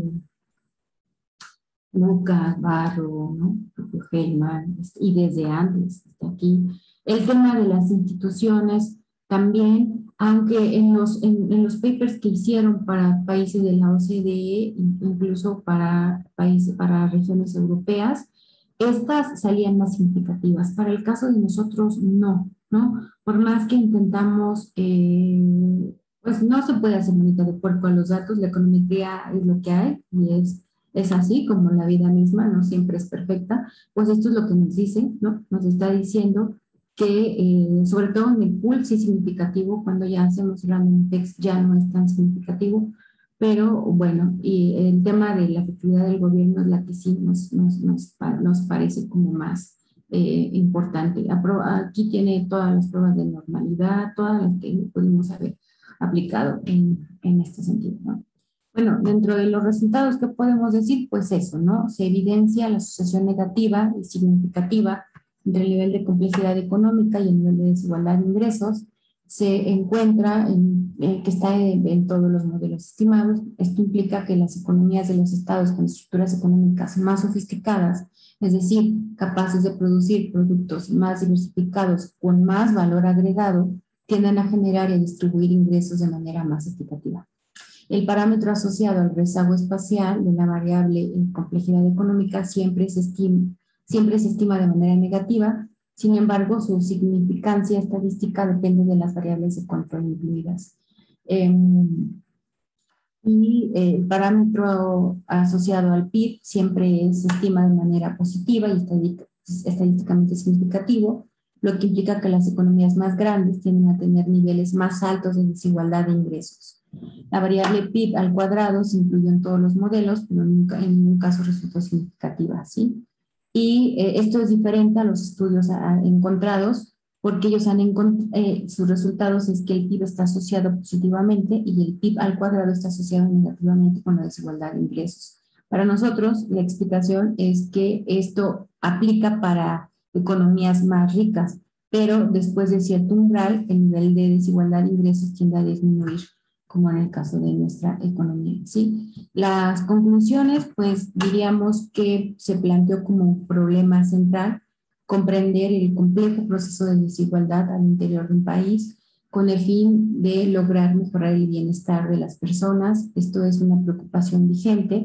Lucas, Barro, ¿no? Heyman, y desde antes, hasta aquí. El tema de las instituciones también, aunque en los, en, en los papers que hicieron para países de la O C D E, incluso para países, para regiones europeas, estas salían más significativas. Para el caso de nosotros, no, ¿no? Por más que intentamos, eh, pues no se puede hacer manita de puerco a los datos, la econometría es lo que hay, y es es así como la vida misma, no siempre es perfecta. Pues esto es lo que nos dice, ¿no? Nos está diciendo que, eh, sobre todo en el pool, sí es significativo. Cuando ya hacemos random effects ya no es tan significativo, pero bueno, y el tema de la efectividad del gobierno es la que sí nos, nos, nos, nos parece como más eh, importante. Aquí tiene todas las pruebas de normalidad, todas las que pudimos haber aplicado en, en este sentido, ¿no? Bueno, dentro de los resultados que podemos decir, pues eso, ¿no? Se evidencia la asociación negativa y significativa entre el nivel de complejidad económica y el nivel de desigualdad de ingresos. Se encuentra en, en que está en, en todos los modelos estimados. Esto implica que las economías de los estados con estructuras económicas más sofisticadas, es decir, capaces de producir productos más diversificados con más valor agregado, tienden a generar y a distribuir ingresos de manera más equitativa. El parámetro asociado al rezago espacial de la variable en complejidad económica siempre se, estima, siempre se estima de manera negativa. Sin embargo, su significancia estadística depende de las variables de control incluidas. Eh, y eh, el parámetro asociado al P I B siempre se estima de manera positiva y estadísticamente significativo, lo que implica que las economías más grandes tienden a tener niveles más altos de desigualdad de ingresos. La variable P I B al cuadrado se incluyó en todos los modelos, pero nunca, en ningún caso resultó significativa, ¿sí? Y eh, esto es diferente a los estudios a, a, encontrados, porque ellos han encontrado, eh, sus resultados es que el P I B está asociado positivamente y el P I B al cuadrado está asociado negativamente con la desigualdad de ingresos. Para nosotros, la explicación es que esto aplica para economías más ricas, pero después de cierto umbral, el nivel de desigualdad de ingresos tiende a disminuir, como en el caso de nuestra economía, ¿sí? Las conclusiones, pues diríamos que se planteó como un problema central comprender el complejo proceso de desigualdad al interior de un país con el fin de lograr mejorar el bienestar de las personas. Esto es una preocupación vigente.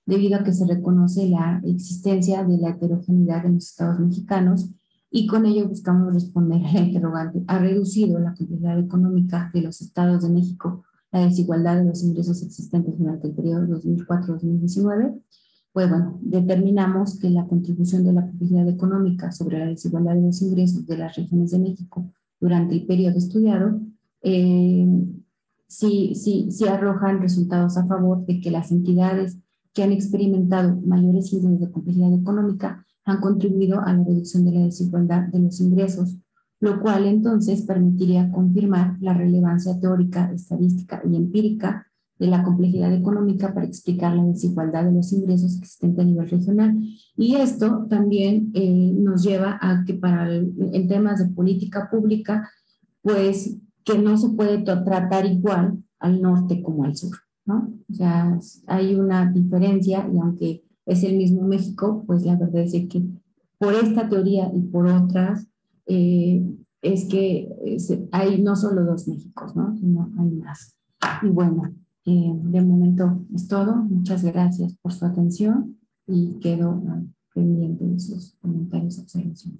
debido a que se reconoce la existencia de la heterogeneidad en los estados mexicanos y con ello buscamos responder a la interrogante: ¿ha reducido la complejidad económica de los estados de México la desigualdad de los ingresos existentes durante el periodo dos mil cuatro a dos mil diecinueve? Pues bueno, determinamos que la contribución de la complejidad económica sobre la desigualdad de los ingresos de las regiones de México durante el periodo estudiado eh, sí, sí, sí arrojan resultados a favor de que las entidades que han experimentado mayores índices de complejidad económica han contribuido a la reducción de la desigualdad de los ingresos, lo cual entonces permitiría confirmar la relevancia teórica, estadística y empírica de la complejidad económica para explicar la desigualdad de los ingresos existente a nivel regional. Y esto también eh, nos lleva a que para el, en temas de política pública, pues que no se puede tratar igual al norte como al sur, ¿no? O sea, hay una diferencia y aunque es el mismo México, pues la verdad es que por esta teoría y por otras, eh, es que es, hay no solo dos Méxicos, ¿no? Sino hay más. Y bueno, eh, de momento es todo. Muchas gracias por su atención y quedo uh, pendiente de sus comentarios y observaciones.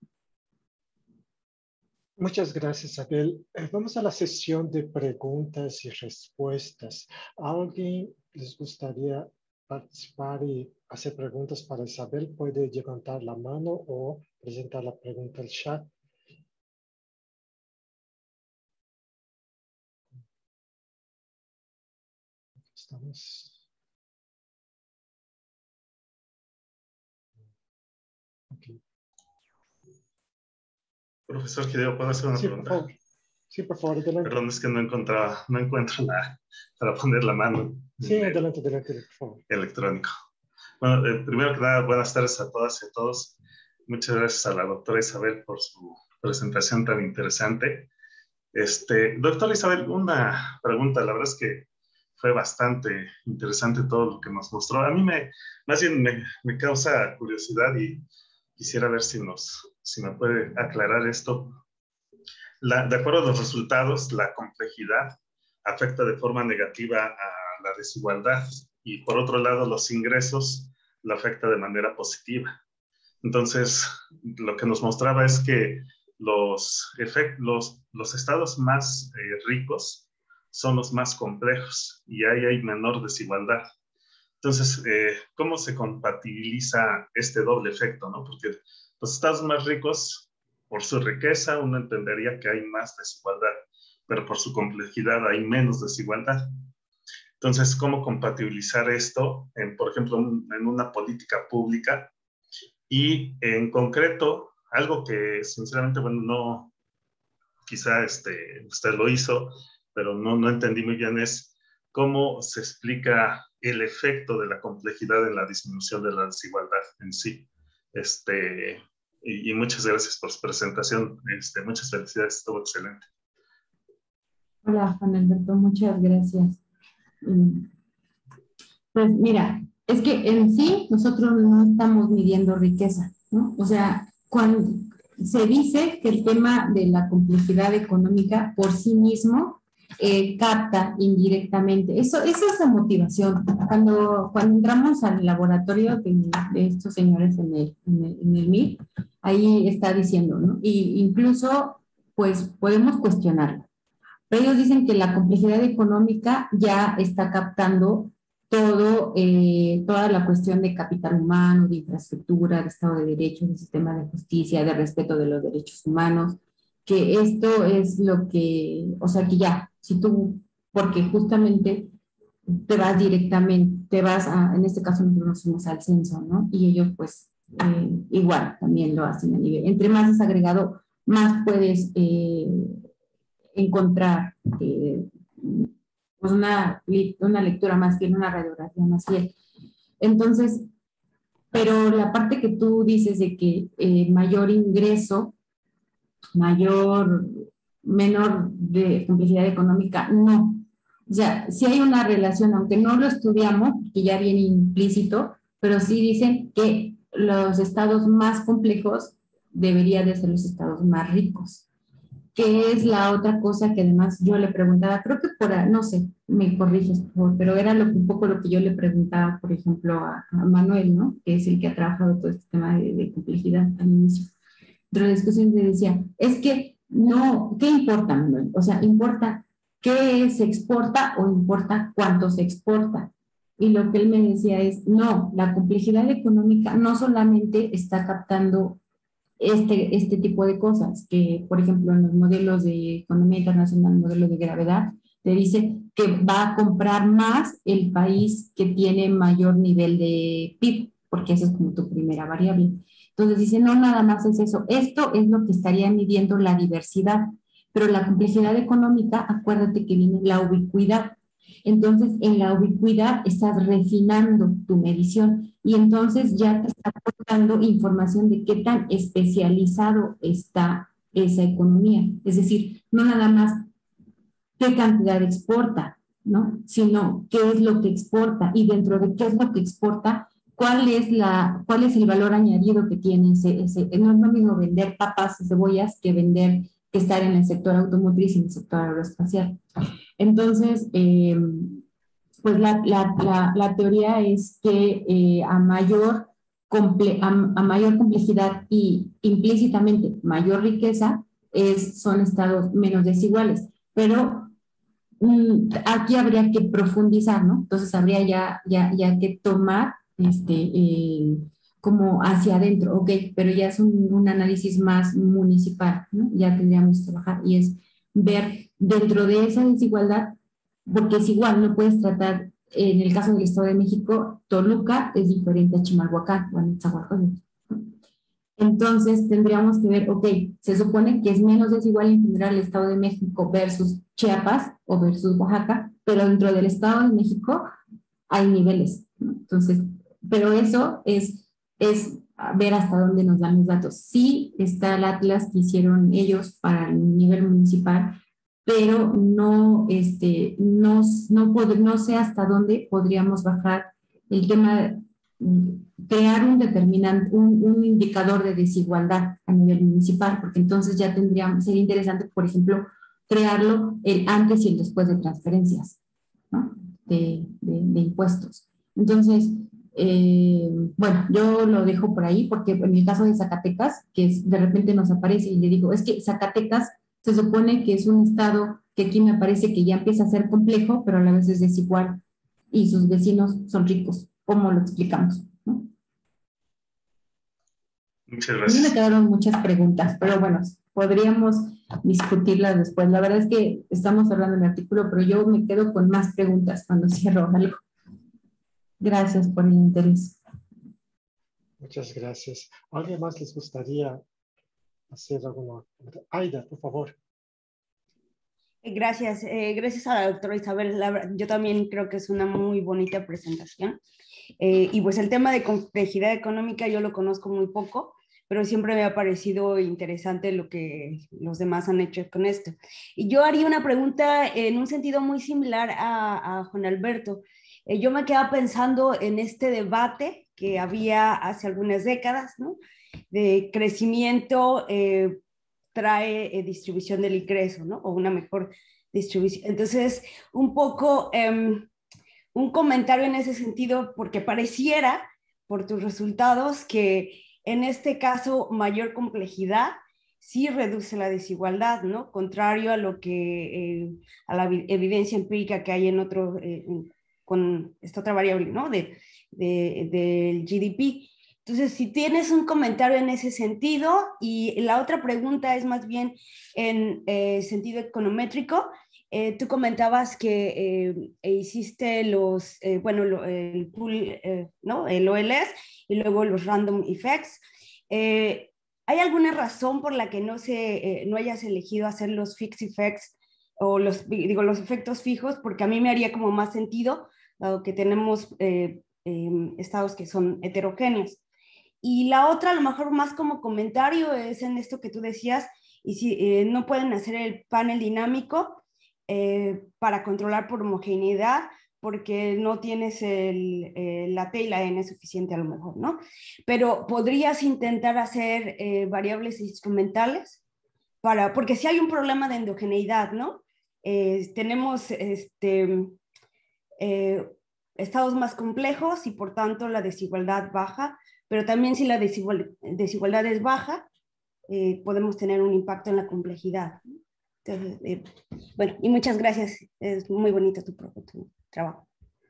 Muchas gracias, Abel. Eh, vamos a la sesión de preguntas y respuestas. ¿A alguien les gustaría participar y hacer preguntas para Isabel? Puede levantar la mano o presentar la pregunta al chat. Estamos. Okay. Profesor Hideo, ¿puedo hacer una sí, pregunta? Por favor. Sí, por favor, adelante. Perdón, es que no encontraba, no encuentro la para poner la mano. Sí, adelante, adelante, por favor. Electrónico. Bueno, eh, primero que nada, buenas tardes a todas y a todos. Muchas gracias a la doctora Isabel por su presentación tan interesante. Este, doctora Isabel, una pregunta, la verdad es que fue bastante interesante todo lo que nos mostró. A mí me, más bien me, me causa curiosidad y quisiera ver si, nos, si me puede aclarar esto. La, de acuerdo a los resultados, la complejidad afecta de forma negativa a la desigualdad y por otro lado los ingresos la afecta de manera positiva. Entonces, lo que nos mostraba es que los, efect, los, los estados más eh, ricos son los más complejos y ahí hay menor desigualdad. Entonces, eh, ¿cómo se compatibiliza este doble efecto, no? Porque los estados más ricos, por su riqueza, uno entendería que hay más desigualdad, pero por su complejidad hay menos desigualdad. Entonces, ¿cómo compatibilizar esto, en, por ejemplo, en una política pública? Y en concreto, algo que sinceramente, bueno, no, quizá este, usted lo hizo, pero no, no entendí muy bien, es cómo se explica el efecto de la complejidad en la disminución de la desigualdad en sí. Este, y, y muchas gracias por su presentación. Este, muchas felicidades, estuvo excelente. Hola, Juan Alberto, muchas gracias. Pues mira, es que en sí nosotros no estamos midiendo riqueza, ¿no? O sea, cuando se dice que el tema de la complejidad económica por sí mismo eh, capta indirectamente. Eso, esa es la motivación. Cuando, cuando entramos al laboratorio de, de estos señores en el, en el, en el M I R, ahí está diciendo, ¿no? Y incluso, pues, podemos cuestionarlo. Pero ellos dicen que la complejidad económica ya está captando todo, eh, toda la cuestión de capital humano, de infraestructura, de Estado de Derecho, de sistema de justicia, de respeto de los derechos humanos, que esto es lo que, o sea, que ya, si tú, porque justamente te vas directamente, te vas a, en este caso nosotros nos fuimos al censo, ¿no? Y ellos pues eh, igual también lo hacen a nivel, entre más es agregado, más puedes eh, encontrar eh, pues una, una lectura más fiel, una radiografía más fiel. Entonces, pero la parte que tú dices de que eh, mayor ingreso, mayor, menor de complejidad económica, no. O sea, sí hay una relación, aunque no lo estudiamos, que ya viene implícito, pero sí dicen que los estados más complejos deberían de ser los estados más ricos. Que es la otra cosa que además yo le preguntaba, creo que por, no sé, me corriges, por favor, pero era lo, un poco lo que yo le preguntaba, por ejemplo, a, a Manuel, ¿no? Que es el que ha trabajado todo este tema de, de complejidad al inicio. Dentro de la discusión le decía, es que no, ¿qué importa, Manuel? O sea, ¿importa qué se exporta o importa cuánto se exporta? Y lo que él me decía es, no, la complejidad económica no solamente está captando este, este tipo de cosas, que por ejemplo en los modelos de economía internacional, el modelo de gravedad, te dice que va a comprar más el país que tiene mayor nivel de P I B, porque esa es como tu primera variable. Entonces dice, no, nada más es eso. Esto es lo que estaría midiendo la diversidad, pero la complejidad económica, acuérdate que viene la ubicuidad. Entonces, en la ubicuidad estás refinando tu medición y entonces ya te está aportando información de qué tan especializado está esa economía. Es decir, no nada más qué cantidad exporta, ¿no? Sino qué es lo que exporta y dentro de qué es lo que exporta, cuál es, la, cuál es el valor añadido que tiene ese, ese. No es lo mismo vender papas y cebollas que vender, que estar en el sector automotriz y en el sector aeroespacial. Entonces, eh, pues la, la, la, la, teoría es que eh, a, mayor comple a, a mayor complejidad y implícitamente mayor riqueza es, son estados menos desiguales. Pero mmm, aquí habría que profundizar, ¿no? Entonces habría ya, ya, ya que tomar este, eh, como hacia adentro, ok, pero ya es un, un análisis más municipal, ¿no? Ya tendríamos que trabajar y es ver dentro de esa desigualdad, porque es igual, no puedes tratar, en el caso del Estado de México, Toluca es diferente a Chimalhuacán o a Nezahualcóyotl. Entonces tendríamos que ver, ok, se supone que es menos desigual en general el Estado de México versus Chiapas o versus Oaxaca, pero dentro del Estado de México hay niveles, ¿no? Entonces, pero eso es, es ver hasta dónde nos dan los datos. Sí está el Atlas que hicieron ellos para el nivel municipal, pero no, este, no, no, pod- no sé hasta dónde podríamos bajar el tema, crear un determinante, un, un indicador de desigualdad a nivel municipal, porque entonces ya tendríamos, sería interesante, por ejemplo, crearlo el antes y el después de transferencias, ¿no? de, de, de impuestos. Entonces, eh, bueno, yo lo dejo por ahí porque en el caso de Zacatecas, que es, de repente nos aparece y le digo, es que Zacatecas se supone que es un estado que aquí me parece que ya empieza a ser complejo, pero a la vez es desigual y sus vecinos son ricos. ¿Cómo lo explicamos? ¿No? Muchas A mí me gracias. quedaron muchas preguntas, pero bueno, podríamos discutirlas después. La verdad es que estamos hablando del artículo, pero yo me quedo con más preguntas cuando cierro algo. Gracias por el interés. Muchas gracias. ¿Alguien más les gustaría hacer alguna? Aida, por favor. Gracias, eh, gracias a la doctora Isabel. La, yo también creo que es una muy bonita presentación. Eh, y pues el tema de complejidad económica yo lo conozco muy poco, pero siempre me ha parecido interesante lo que los demás han hecho con esto. Y yo haría una pregunta en un sentido muy similar a, a Juan Alberto. Eh, yo me quedaba pensando en este debate que había hace algunas décadas, ¿no? De crecimiento eh, trae eh, distribución del ingreso, ¿no? O una mejor distribución. Entonces, un poco eh, un comentario en ese sentido, porque pareciera, por tus resultados, que en este caso mayor complejidad sí reduce la desigualdad, ¿no? Contrario a lo que, eh, a la evidencia empírica que hay en otro, eh, con esta otra variable, ¿no? De, de, del G D P. Entonces, si tienes un comentario en ese sentido, y la otra pregunta es más bien en eh, sentido econométrico, eh, tú comentabas que eh, hiciste los, eh, bueno, lo, el pool, eh, ¿no? El O L S y luego los random effects. Eh, ¿Hay alguna razón por la que no, se, eh, no hayas elegido hacer los fixed effects o los, digo, los efectos fijos? Porque a mí me haría como más sentido, dado que tenemos eh, eh, estados que son heterogéneos. Y la otra, a lo mejor más como comentario, es en esto que tú decías, y si eh, no pueden hacer el panel dinámico eh, para controlar por homogeneidad, porque no tienes el, eh, la T y la N suficiente a lo mejor, ¿no? Pero podrías intentar hacer eh, variables instrumentales, para, porque si hay un problema de endogeneidad, ¿no? Eh, tenemos este, eh, estados más complejos y por tanto la desigualdad baja, pero también si la desigual, desigualdad es baja, eh, podemos tener un impacto en la complejidad. Entonces, eh, bueno, y muchas gracias, es muy bonito tu, tu trabajo.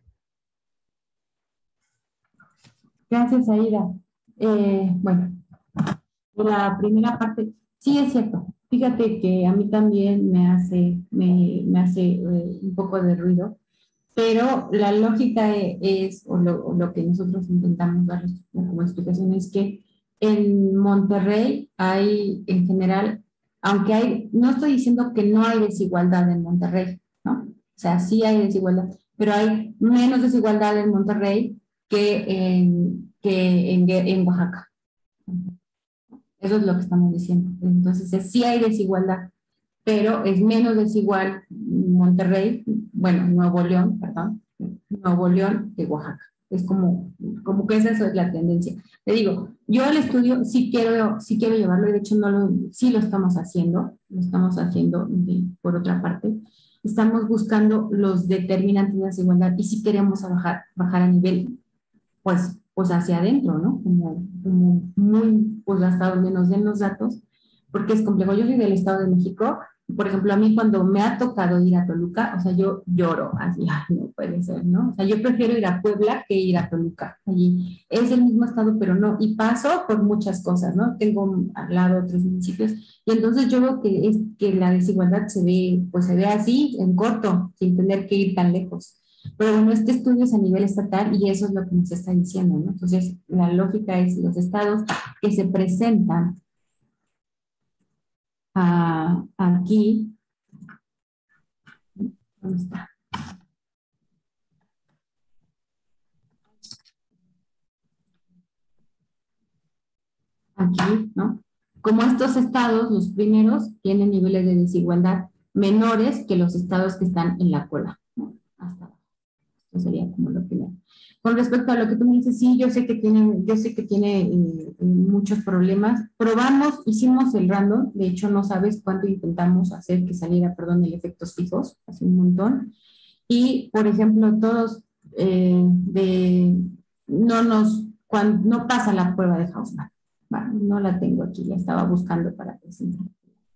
Gracias, Aida. Eh, bueno, la primera parte, sí es cierto. Fíjate que a mí también me hace, me, me hace eh, un poco de ruido, pero la lógica es, o lo, o lo que nosotros intentamos dar como explicación es que en Monterrey hay, en general, aunque hay, no estoy diciendo que no hay desigualdad en Monterrey, ¿no? O sea, sí hay desigualdad, pero hay menos desigualdad en Monterrey que en, que en, en Oaxaca. Eso es lo que estamos diciendo. Entonces, sí hay desigualdad, pero es menos desigual Monterrey, bueno, Nuevo León, perdón, Nuevo León que Oaxaca. Es como, como que esa es la tendencia. Te digo, yo el estudio sí quiero, sí quiero llevarlo, y de hecho no lo, sí lo estamos haciendo, lo estamos haciendo de, por otra parte. Estamos buscando los determinantes de desigualdad y sí queremos bajar, bajar a nivel, pues, pues hacia adentro, ¿no? Como, como muy, pues hasta donde nos den los datos, porque es complejo. Yo soy del Estado de México, por ejemplo, a mí cuando me ha tocado ir a Toluca, o sea, yo lloro, así, ay, no puede ser, ¿no? O sea, yo prefiero ir a Puebla que ir a Toluca. Allí es el mismo estado, pero no, y paso por muchas cosas, ¿no? Tengo al lado otros municipios, y entonces yo veo que, es, que la desigualdad se ve, pues se ve así, en corto, sin tener que ir tan lejos. Pero bueno, este estudio es a nivel estatal y eso es lo que nos está diciendo, ¿no? Entonces, la lógica es los estados que se presentan a, aquí, ¿dónde está? Aquí, ¿no? Como estos estados, los primeros, tienen niveles de desigualdad menores que los estados que están en la cola, ¿no? Hasta abajo. Esto sería como lo primero. Con respecto a lo que tú me dices, sí, yo sé que tiene, yo sé que tiene eh, muchos problemas. Probamos, hicimos el random, de hecho no sabes cuánto intentamos hacer que saliera, perdón, el efectos fijos, hace un montón. Y, por ejemplo, todos eh, de, no nos, cuando, no pasa la prueba de Hausmann. Bueno, no la tengo aquí, la estaba buscando para presentar.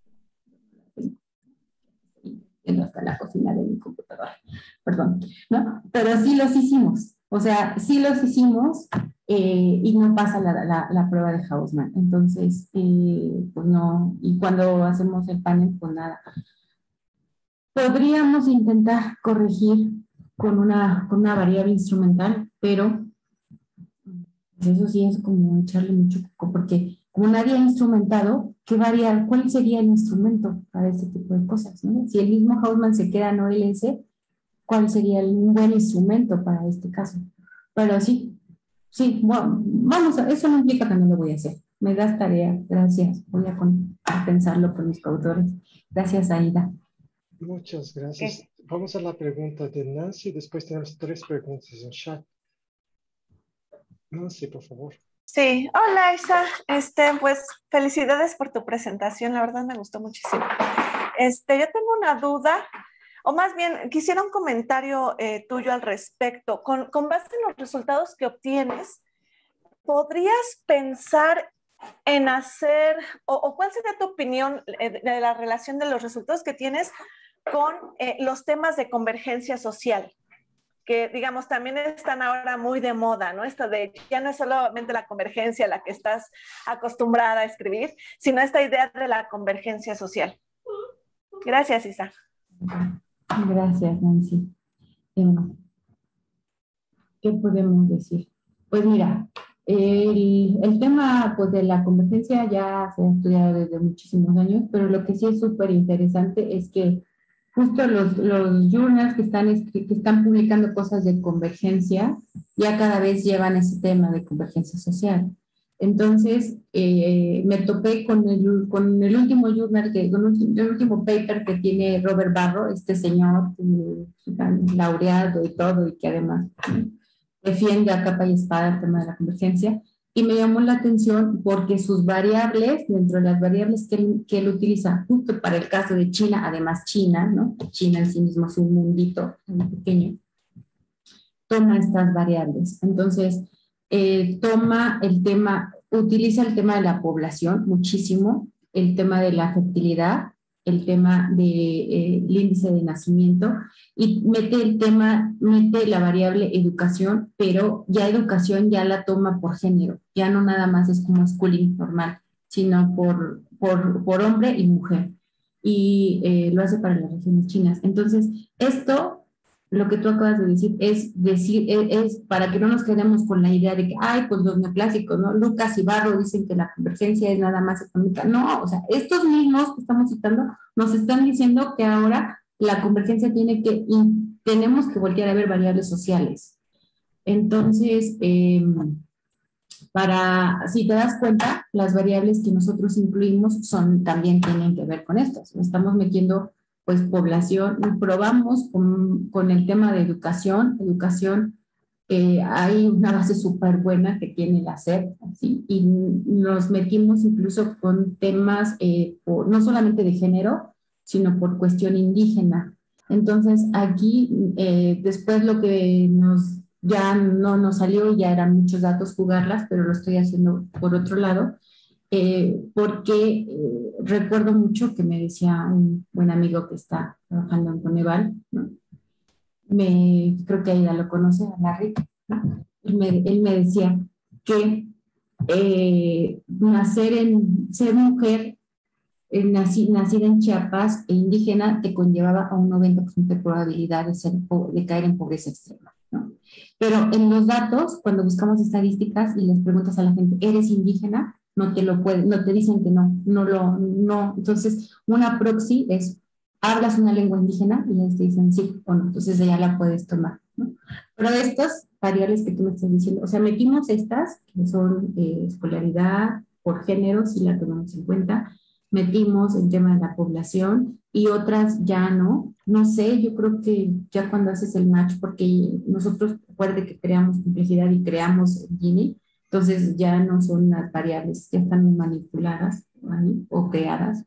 Yendo hasta la cocina de mi computadora, perdón, ¿no? Pero sí los hicimos, o sea, sí los hicimos eh, y no pasa la, la, la prueba de Hausmann. Entonces, eh, pues no, y cuando hacemos el panel, pues nada. Podríamos intentar corregir con una, con una variable instrumental, pero pues eso sí es como echarle mucho coco, porque como nadie ha instrumentado, ¿qué varía? ¿Cuál sería el instrumento para este tipo de cosas, ¿no? Si el mismo Hausmann se queda en O L S, ¿cuál sería un buen instrumento para este caso? Pero sí, sí, bueno, vamos a, eso no implica que no lo voy a hacer. Me das tarea, gracias. Voy a, con, a pensarlo con mis coautores. Gracias, Aida. Muchas gracias. Okay. Vamos a la pregunta de Nancy. Después tenemos tres preguntas en chat. Nancy, por favor. Sí, hola Isa, este, pues felicidades por tu presentación, la verdad me gustó muchísimo. Este, yo tengo una duda, o más bien quisiera un comentario eh, tuyo al respecto. Con, con base en los resultados que obtienes, ¿podrías pensar en hacer, o, o cuál sería tu opinión de, de la relación de los resultados que tienes con eh, los temas de convergencia social? Que, digamos, también están ahora muy de moda, ¿no? Esto de, ya no es solamente la convergencia a la que estás acostumbrada a escribir, sino esta idea de la convergencia social. Gracias, Isa. Gracias, Nancy. ¿Qué podemos decir? Pues mira, el, el tema pues, de la convergencia ya se ha estudiado desde muchísimos años, pero lo que sí es súper interesante es que justo los, los journals que están, que están publicando cosas de convergencia ya cada vez llevan ese tema de convergencia social. Entonces, eh, me topé con el, con el último journal, que, con el último paper que tiene Robert Barro, este señor eh, laureado y todo, y que además defiende a capa y espada el tema de la convergencia, Y me llamó la atención porque sus variables, dentro de las variables que él, que él utiliza, justo para el caso de China, además China, ¿no? China en sí mismo es un mundito muy pequeño, toma estas variables. Entonces, eh, toma el tema, utiliza el tema de la población muchísimo, el tema de la fertilidad, el tema del de, eh, índice de nacimiento, y mete el tema, mete la variable educación, pero ya educación ya la toma por género, ya no nada más es como schooling normal, sino por, por, por hombre y mujer, y eh, lo hace para las regiones chinas. Entonces, esto, lo que tú acabas de decir, es decir, es, es para que no nos quedemos con la idea de que, ay, pues los neoclásicos, ¿no? Lucas y Barro dicen que la convergencia es nada más económica. No, o sea, estos mismos que estamos citando nos están diciendo que ahora la convergencia tiene que, y tenemos que voltear a ver variables sociales. Entonces, eh, para, si te das cuenta, las variables que nosotros incluimos son, también tienen que ver con estas. Estamos metiendo pues población, probamos con, con el tema de educación, educación, eh, hay una base súper buena que tiene la S E P, ¿sí? Y nos metimos incluso con temas eh, por, no solamente de género, sino por cuestión indígena. Entonces aquí, eh, después lo que nos, ya no nos salió, ya eran muchos datos jugarlas, pero lo estoy haciendo por otro lado, Eh, porque eh, recuerdo mucho que me decía un buen amigo que está trabajando en Coneval, ¿no? Me, creo que Aida lo conoce, a Larry, ¿no? Él, me, él me decía que eh, nacer en, ser mujer, eh, nací, nacida en Chiapas e indígena, te conllevaba a un noventa por ciento de probabilidad de, ser, de caer en pobreza extrema, ¿no? Pero en los datos, cuando buscamos estadísticas y les preguntas a la gente, ¿eres indígena? No te lo pueden, no te dicen que no, no lo, no. Entonces, una proxy es, hablas una lengua indígena y ellos te dicen sí o no, entonces ya la puedes tomar, ¿no? Pero estas variables que tú me estás diciendo, o sea, metimos estas, que son eh, escolaridad, por género, si la tomamos en cuenta, metimos el tema de la población y otras ya no, no sé, yo creo que ya cuando haces el match, porque nosotros, recuerde que creamos complejidad y creamos Gini, entonces ya no son las variables, ya están manipuladas, ¿vale? O creadas.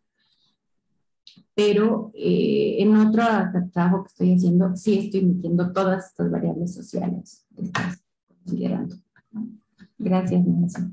Pero eh, en otro trabajo que estoy haciendo, sí estoy metiendo todas estas variables sociales que estás considerando, ¿no? Gracias, Nancy.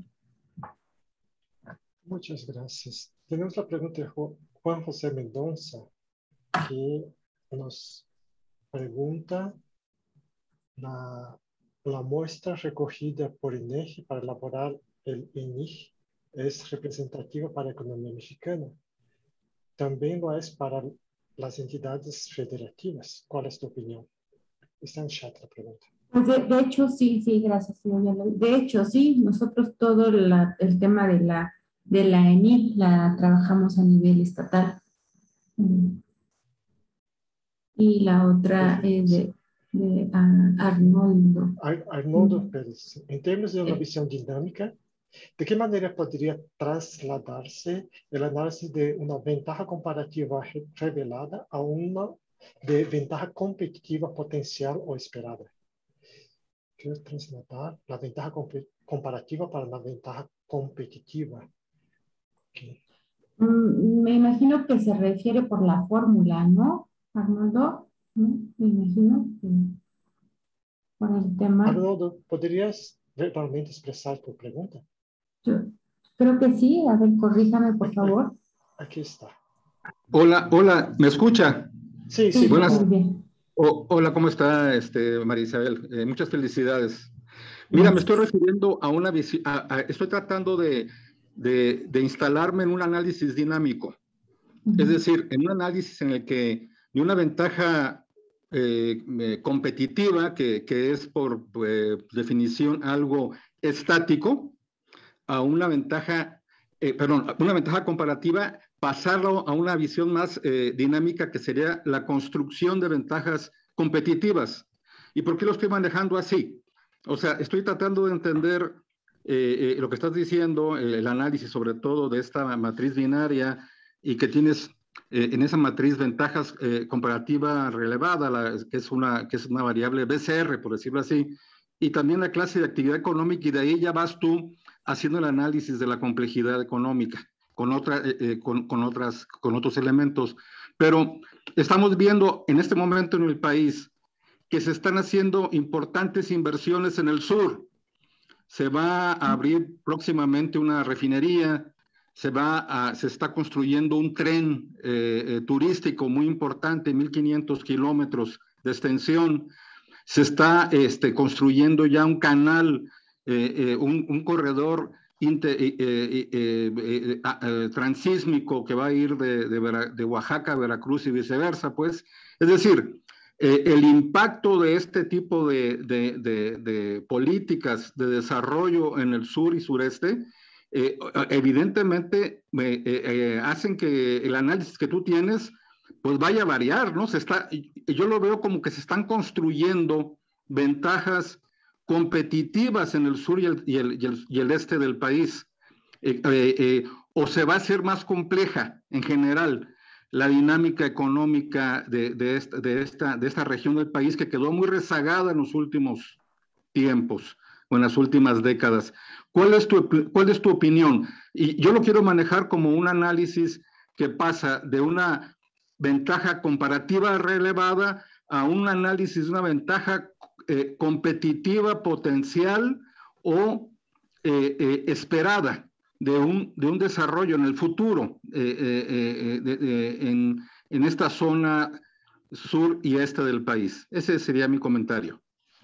Muchas gracias. Tenemos la pregunta de Juan José Mendoza, que nos pregunta la La muestra recogida por INEGI para elaborar el I N I G es representativa para la economía mexicana. También lo es para las entidades federativas. ¿Cuál es tu opinión? Está en chat la pregunta. Pues de, de hecho, sí, sí, gracias. Sí, de hecho, sí, nosotros todo la, el tema de la, de la E N I la trabajamos a nivel estatal. Y la otra es de... de uh, Arnoldo. Ar Arnoldo Pérez, en términos de una visión dinámica, ¿de qué manera podría trasladarse el análisis de una ventaja comparativa revelada a una de ventaja competitiva potencial o esperada? Quiero trasladar la ventaja comp comparativa para la ventaja competitiva. Okay. Mm, me imagino que se refiere por la fórmula, ¿no, Arnoldo? ¿No? Me imagino que por el tema. Arnoldo, ¿podrías verbalmente expresar tu pregunta? Yo creo que sí. A ver, corríjame, por favor. Aquí está. Hola, hola, ¿me escucha? Sí, sí. sí buenas. Muy bien. Oh, hola, ¿cómo está, este, María Isabel? Eh, muchas felicidades. Mira, Gracias. Me estoy refiriendo a una visión, estoy tratando de, de, de instalarme en un análisis dinámico. Uh-huh. Es decir, en un análisis en el que de una ventaja eh, eh, competitiva, que, que es por eh, definición algo estático, a una ventaja, eh, perdón, una ventaja comparativa, pasarlo a una visión más eh, dinámica, que sería la construcción de ventajas competitivas. ¿Y por qué lo estoy manejando así? O sea, estoy tratando de entender eh, eh, lo que estás diciendo, el, el análisis sobre todo de esta matriz binaria, y que tienes eh, en esa matriz ventajas eh, comparativa relevada, la, que, es una, que es una variable B C R, por decirlo así, y también la clase de actividad económica, y de ahí ya vas tú haciendo el análisis de la complejidad económica con, otra, eh, eh, con, con, otras, con otros elementos. Pero estamos viendo en este momento en el país que se están haciendo importantes inversiones en el sur. Se va a abrir próximamente una refinería, se, va a, se está construyendo un tren eh, eh, turístico muy importante, mil quinientos kilómetros de extensión. Se está este, construyendo ya un canal, eh, eh, un, un corredor inter, eh, eh, eh, eh, eh, transísmico que va a ir de, de, Vera, de Oaxaca a Veracruz y viceversa, pues. Es decir, eh, el impacto de este tipo de, de, de, de políticas de desarrollo en el sur y sureste, eh, evidentemente eh, eh, hacen que el análisis que tú tienes pues vaya a variar, ¿no? Se está, yo lo veo como que se están construyendo ventajas competitivas en el sur y el, y el, y el, y el este del país, eh, eh, eh, o se va a hacer más compleja en general la dinámica económica de, de, esta, de, esta, de esta región del país que quedó muy rezagada en los últimos tiempos o en las últimas décadas. ¿Cuál es tu, cuál es tu opinión? Y yo lo quiero manejar como un análisis que pasa de una ventaja comparativa relevada a un análisis de una ventaja eh, competitiva potencial o eh, eh, esperada de un, de un desarrollo en el futuro eh, eh, de, de, en, en esta zona sur y este del país. Ese sería mi comentario.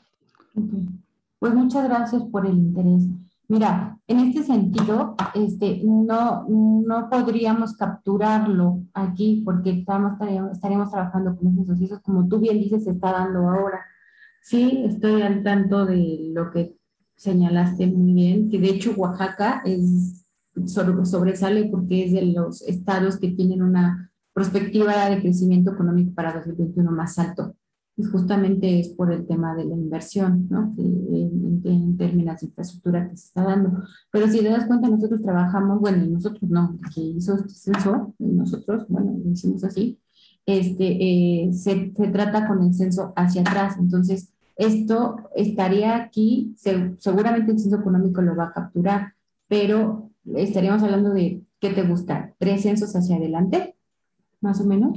Okay. Pues muchas gracias por el interés. Mira, en este sentido, este, no, no podríamos capturarlo aquí porque estamos, estaríamos trabajando con esos procesos, como tú bien dices, se está dando ahora. Sí, estoy al tanto de lo que señalaste muy bien, que de hecho Oaxaca es, sobresale porque es de los estados que tienen una perspectiva de crecimiento económico para dos mil veintiuno más alto. Y justamente es por el tema de la inversión, ¿no? Que en, en términos de infraestructura que se está dando. Pero si te das cuenta, nosotros trabajamos, bueno, nosotros no, que hizo este censo, nosotros, bueno, lo hicimos así, este, eh, se, se trata con el censo hacia atrás. Entonces, esto estaría aquí, se, seguramente el censo económico lo va a capturar, pero estaríamos hablando de, ¿qué te gusta? ¿Tres censos hacia adelante? Más o menos.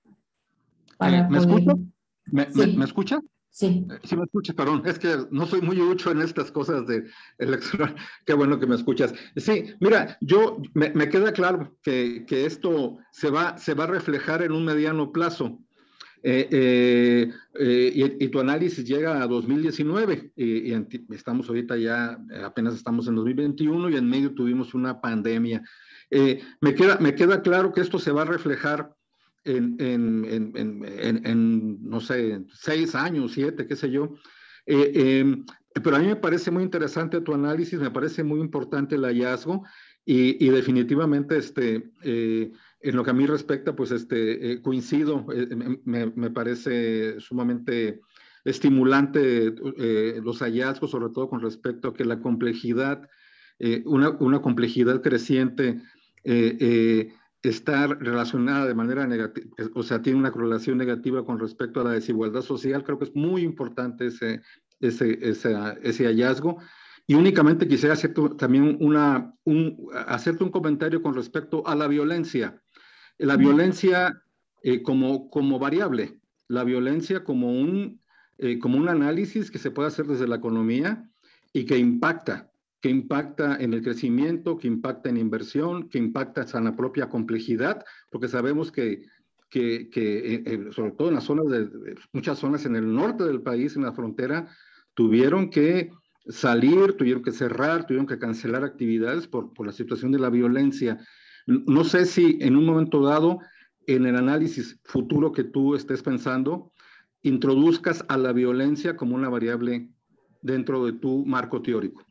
Para eh, ¿Me poder... escuchas? ¿Me, sí. me, ¿Me escucha? Sí. Sí me escuchas, perdón, es que no soy muy mucho en estas cosas de electoral. Qué bueno que me escuchas. Sí, mira, yo me, me queda claro que, que esto se va, se va a reflejar en un mediano plazo. Eh, eh, eh, y, y tu análisis llega a dos mil diecinueve y, y estamos ahorita ya, apenas estamos en dos mil veintiuno y en medio tuvimos una pandemia. Eh, me, queda, me queda claro que esto se va a reflejar En, en, en, en, en, no sé, seis años, siete, qué sé yo. Eh, eh, pero a mí me parece muy interesante tu análisis, me parece muy importante el hallazgo y, y definitivamente este, eh, en lo que a mí respecta, pues este, eh, coincido, eh, me, me parece sumamente estimulante eh, los hallazgos, sobre todo con respecto a que la complejidad, eh, una, una complejidad creciente, eh, eh, estar relacionada de manera negativa, o sea, tiene una correlación negativa con respecto a la desigualdad social. Creo que es muy importante ese, ese, ese, ese hallazgo. Y únicamente quisiera hacerte también una, un, hacerte un comentario con respecto a la violencia. La violencia eh, como, como variable, la violencia como un, eh, como un análisis que se puede hacer desde la economía y que impacta que impacta en el crecimiento, que impacta en inversión, que impacta en la propia complejidad, porque sabemos que, que, que eh, sobre todo en las zonas, de, de, muchas zonas en el norte del país, en la frontera, tuvieron que salir, tuvieron que cerrar, tuvieron que cancelar actividades por, por la situación de la violencia. No sé si en un momento dado, en el análisis futuro que tú estés pensando, introduzcas a la violencia como una variable dentro de tu marco teórico.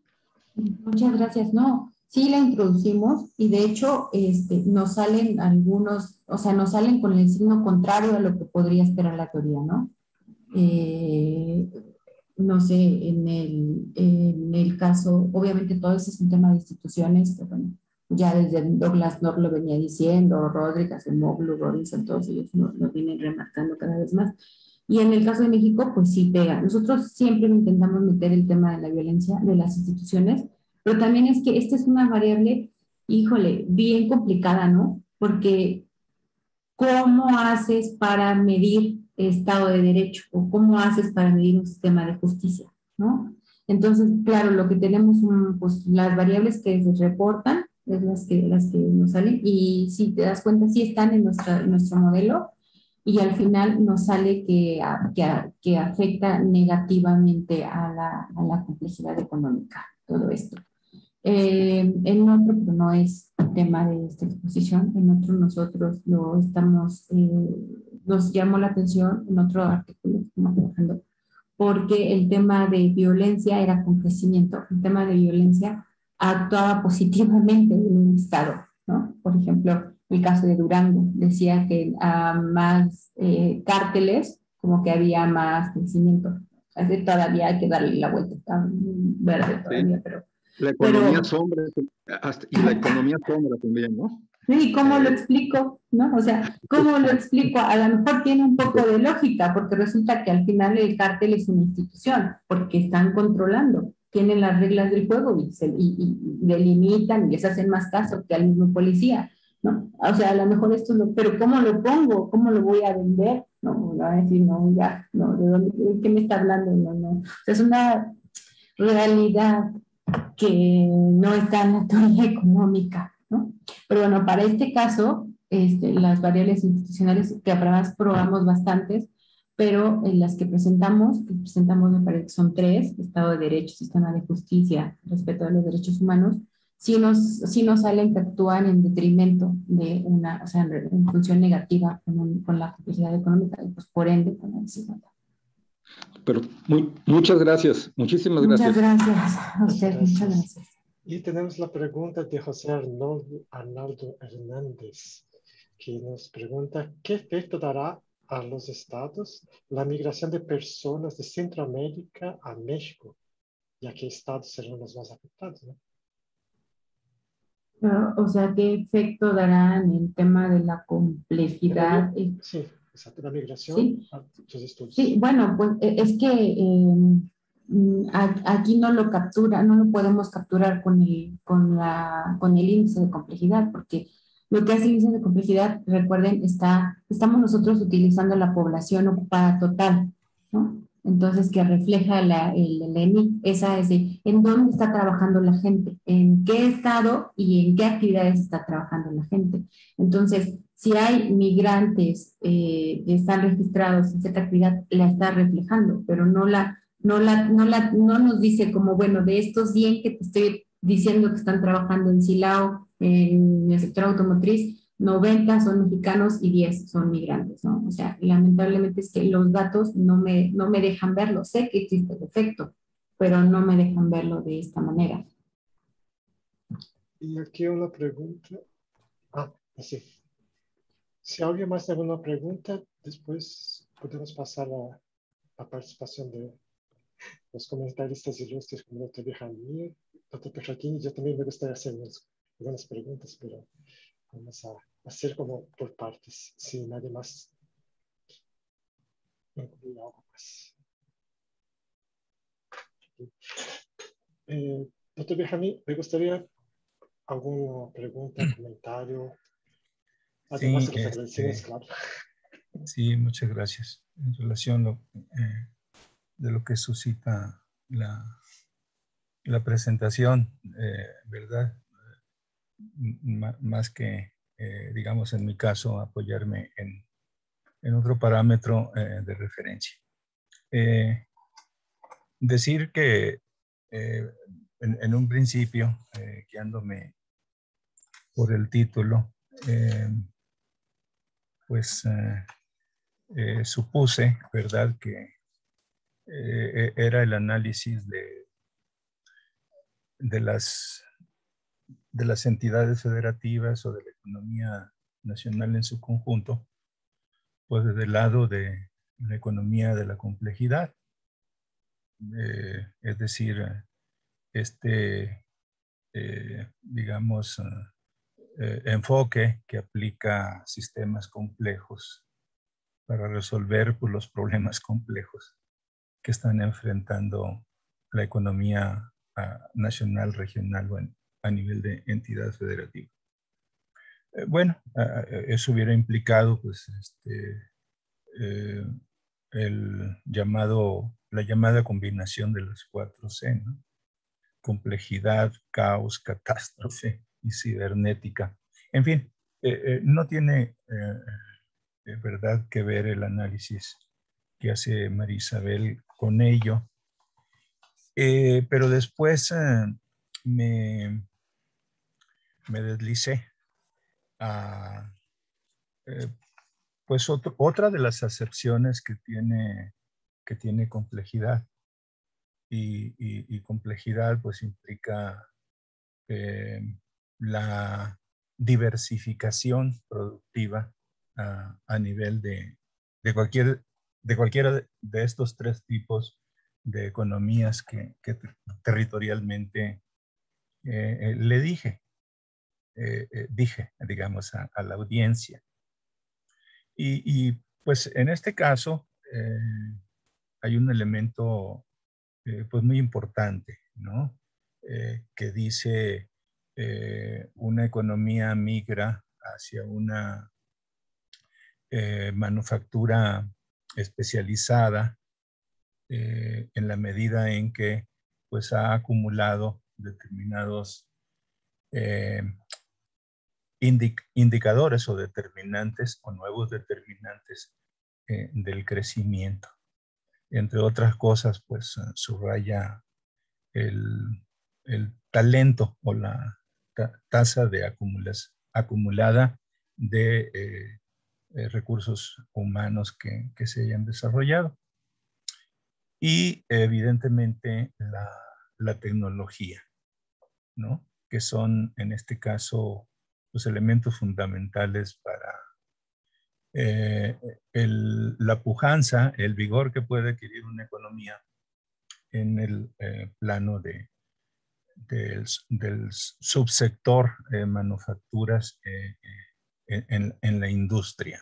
Muchas gracias. No, sí la introducimos y de hecho este, nos salen algunos, o sea, nos salen con el signo contrario a lo que podría esperar la teoría, ¿no? Eh, no sé, en el, en el caso, obviamente todo eso es un tema de instituciones, pero bueno, ya desde Douglas North lo venía diciendo, Rodríguez, Moglu, Robinson, todos ellos nos, nos vienen remarcando cada vez más. Y en el caso de México, pues sí pega. Nosotros siempre intentamos meter el tema de la violencia de las instituciones, pero también es que esta es una variable, híjole, bien complicada, ¿no? Porque ¿cómo haces para medir Estado de Derecho? ¿O cómo haces para medir un sistema de justicia? ¿No? Entonces, claro, lo que tenemos son pues, las variables que se reportan, es las que, las que nos salen, y si te das cuenta, sí están en, nuestra, en nuestro modelo, y al final nos sale que, que, que afecta negativamente a la, a la complejidad económica, todo esto. Eh, en otro, pero no es tema de esta exposición, en otro nosotros lo estamos, eh, nos llamó la atención en otro artículo que estamos trabajando, porque el tema de violencia era con crecimiento, el tema de violencia actuaba positivamente en un estado, ¿no? Por ejemplo, el caso de Durango decía que a más eh, cárteles, como que había más crecimiento. Así todavía hay que darle la vuelta, está verde todavía, Sí. pero La economía pero, sombra, hasta, y la economía sombra también, ¿no? sí, ¿cómo Eh, lo explico? ¿No? O sea, ¿cómo lo explico? A lo mejor tiene un poco de lógica, porque resulta que al final el cártel es una institución, porque están controlando, tienen las reglas del juego y, se, y, y delimitan y les hacen más caso que al mismo policía, ¿no? O sea, a lo mejor esto es lo, pero ¿cómo lo pongo? ¿Cómo lo voy a vender? No, va a decir, no, ya, no, ¿de dónde, de qué me está hablando? No, no. O sea, es una realidad que no está en la teoría económica, ¿no? Pero bueno, para este caso, este, las variables institucionales que además probamos bastantes, pero en las que presentamos, que presentamos me parece que son tres, Estado de Derecho, Sistema de Justicia, respeto a los derechos humanos, sí nos, sí nos salen que actúan en detrimento de una, o sea, en, en función negativa con, un, con la complejidad económica y pues por ende con la desigualdad. Pero muy, muchas gracias, muchísimas muchas gracias. Muchas gracias a usted, gracias. muchas gracias. Y tenemos la pregunta de José Arnoldo, Arnaldo Hernández, que nos pregunta, ¿qué efecto dará a los estados la migración de personas de Centroamérica a México? Ya que estados serán los más afectados, ¿no? O sea, ¿qué efecto dará en el tema de la complejidad? La, sí, exacto, la migración sí, a sus estudios. Sí, bueno, pues es que eh, aquí no lo captura, no lo podemos capturar con el, con, la, con el índice de complejidad, porque lo que hace el índice de complejidad, recuerden, está, estamos nosotros utilizando la población ocupada total, ¿no? Entonces, que refleja la, el, el E N I, esa es de en dónde está trabajando la gente, en qué estado y en qué actividades está trabajando la gente. Entonces, si hay migrantes eh, que están registrados en cierta actividad, la está reflejando, pero no, la, no, la, no, la, no nos dice como, bueno, de estos cien que te estoy diciendo que están trabajando en Silao, en el sector automotriz, noventa son mexicanos y diez son migrantes, ¿no? O sea, lamentablemente es que los datos no me, no me dejan verlo. Sé que existe el efecto, pero no me dejan verlo de esta manera. Y aquí una pregunta. Ah, así. Si alguien más tiene alguna pregunta, después podemos pasar a la participación de los comentaristas ilustres como el doctor Benjamín, doctor Petraquín. Yo también me gustaría hacer algunas preguntas, pero vamos a hacer como por partes, si nadie más incluye algo más. Eh, doctor Benjamín, me gustaría alguna pregunta, comentario, además sí, de los agradecimientos, este, claro. Sí, muchas gracias. En relación lo, eh, de lo que suscita la, la presentación, eh, ¿verdad? M más que, eh, digamos, en mi caso, apoyarme en, en otro parámetro eh, de referencia. Eh, decir que eh, en, en un principio, eh, guiándome por el título, eh, pues eh, eh, supuse, ¿verdad?, que eh, era el análisis de, de, las, de las entidades federativas o de la economía nacional en su conjunto, pues desde el lado de la economía de la complejidad. Eh, es decir, este, eh, digamos, eh, enfoque que aplica sistemas complejos para resolver pues, los problemas complejos que están enfrentando la economía uh, nacional, regional o en, a nivel de entidad federativa. Eh, bueno, uh, eso hubiera implicado pues, este, eh, el llamado, la llamada combinación de las cuatro C, ¿no? Complejidad, caos, catástrofe y cibernética. En fin, eh, eh, no tiene eh, de verdad que ver el análisis que hace María Isabel con ello. Eh, pero después eh, me, me deslicé a, eh, pues otro, otra de las acepciones que tiene, que tiene complejidad. Y, y, y complejidad pues implica eh, la diversificación productiva a, a nivel de, de, cualquier, de cualquiera de estos tres tipos de economías que, que territorialmente eh, eh, le dije, eh, eh, dije, digamos, a, a la audiencia. Y, y, pues en este caso eh, hay un elemento eh, pues muy importante, ¿no? Eh, que dice eh, una economía migra hacia una eh, manufactura especializada eh, en la medida en que pues ha acumulado determinados eh, indic indicadores o determinantes o nuevos determinantes eh, del crecimiento. Entre otras cosas, pues subraya el, el talento o la ta tasa de acumulas, acumulada de eh, eh, recursos humanos que, que se hayan desarrollado. Y evidentemente la, la tecnología, ¿no? Que son en este caso los elementos fundamentales para eh, el, la pujanza, el vigor que puede adquirir una economía en el eh, plano de, del, del subsector eh, manufacturas eh, eh, en, en la industria.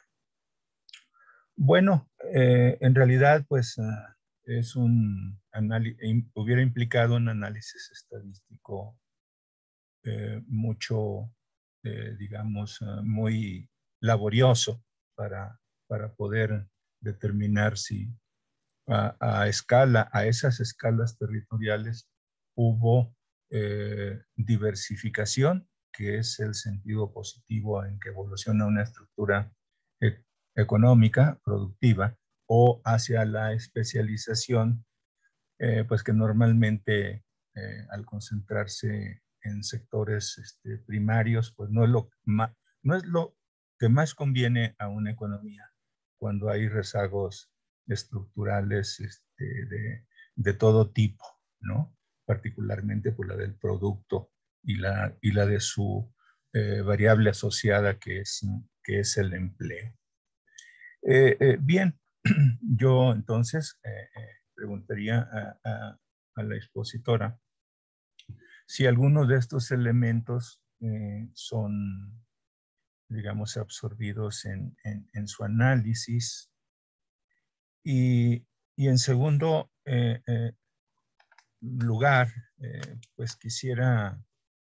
Bueno, eh, en realidad pues uh, es un análisis, hubiera implicado un análisis estadístico eh, mucho, eh, digamos, uh, muy laborioso para, para poder determinar si a, a escala, a esas escalas territoriales hubo eh, diversificación, que es el sentido positivo en que evoluciona una estructura e económica, productiva, o hacia la especialización, eh, pues que normalmente eh, al concentrarse en sectores este, primarios, pues no es, lo más, no es lo que más conviene a una economía cuando hay rezagos estructurales este, de, de todo tipo, ¿no? Particularmente por la del producto y la, y la de su eh, variable asociada que es, que es el empleo. Eh, eh, bien, yo entonces eh, eh, preguntaría a, a, a la expositora si algunos de estos elementos eh, son, digamos, absorbidos en, en, en su análisis. Y, y en segundo eh, eh, lugar, eh, pues quisiera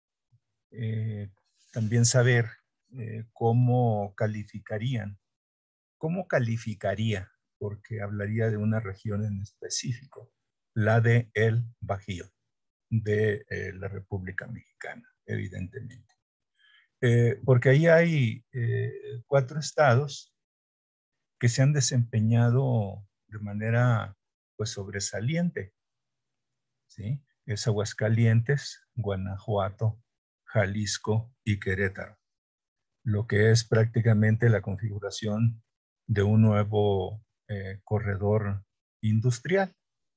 eh, también saber eh, cómo calificarían, cómo calificaría, porque hablaría de una región en específico, la de El Bajío, de eh, la República Mexicana, evidentemente. Eh, porque ahí hay eh, cuatro estados que se han desempeñado de manera pues sobresaliente, ¿sí? Es Aguascalientes, Guanajuato, Jalisco y Querétaro, lo que es prácticamente la configuración de un nuevo eh, corredor industrial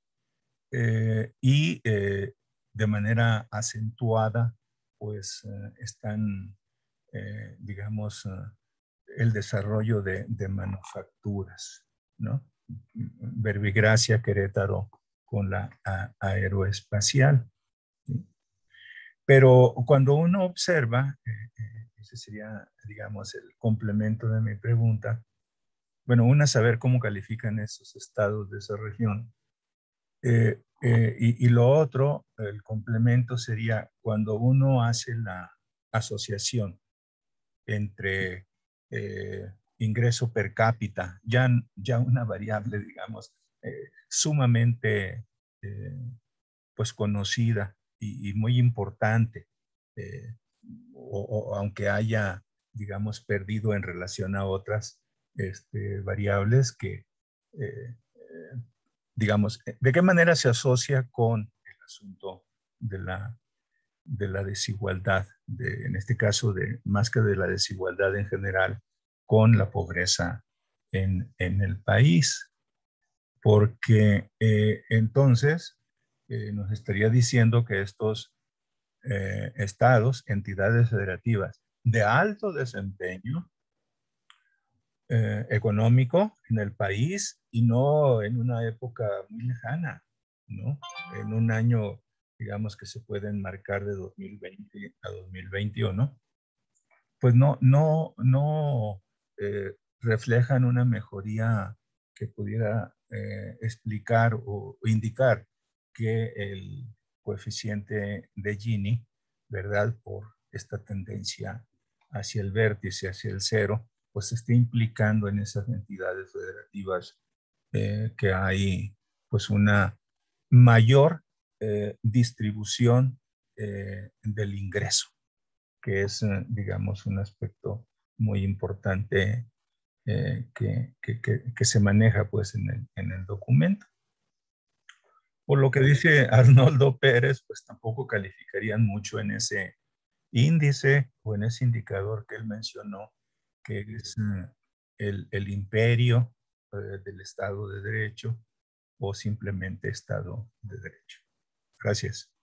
eh, y eh, de manera acentuada pues eh, están, eh, digamos, uh, el desarrollo de, de manufacturas, ¿no? Verbigracia, Querétaro con la a, aeroespacial. ¿Sí? Pero cuando uno observa, eh, eh, ese sería, digamos, el complemento de mi pregunta, bueno, una, saber cómo califican esos estados de esa región. Eh, eh, y, y lo otro, el complemento sería cuando uno hace la asociación entre eh, ingreso per cápita, ya, ya una variable, digamos, eh, sumamente eh, pues conocida y, y muy importante, eh, o, o aunque haya, digamos, perdido en relación a otras este, variables que, eh, eh, digamos, ¿de qué manera se asocia con el asunto de la, de la desigualdad, de, en este caso, de, más que de la desigualdad en general, con la pobreza en, en el país? Porque eh, entonces eh, nos estaría diciendo que estos eh, estados, entidades federativas de alto desempeño eh, económico en el país, y no en una época muy lejana, ¿no? En un año, digamos, que se puede enmarcar de dos mil veinte a dos mil veintiuno, pues no, no, no eh, reflejan una mejoría que pudiera eh, explicar o, o indicar que el coeficiente de Gini, ¿verdad?, por esta tendencia hacia el vértice, hacia el cero, pues esté implicando en esas entidades federativas eh, que hay pues una mayor eh, distribución eh, del ingreso, que es, eh, digamos, un aspecto muy importante eh, que, que, que, que se maneja pues en el, en el documento. Por lo que dice Arnoldo Pérez, pues tampoco calificarían mucho en ese índice o en ese indicador que él mencionó, que es uh, el, el imperio uh, del Estado de Derecho o simplemente Estado de Derecho. Gracias.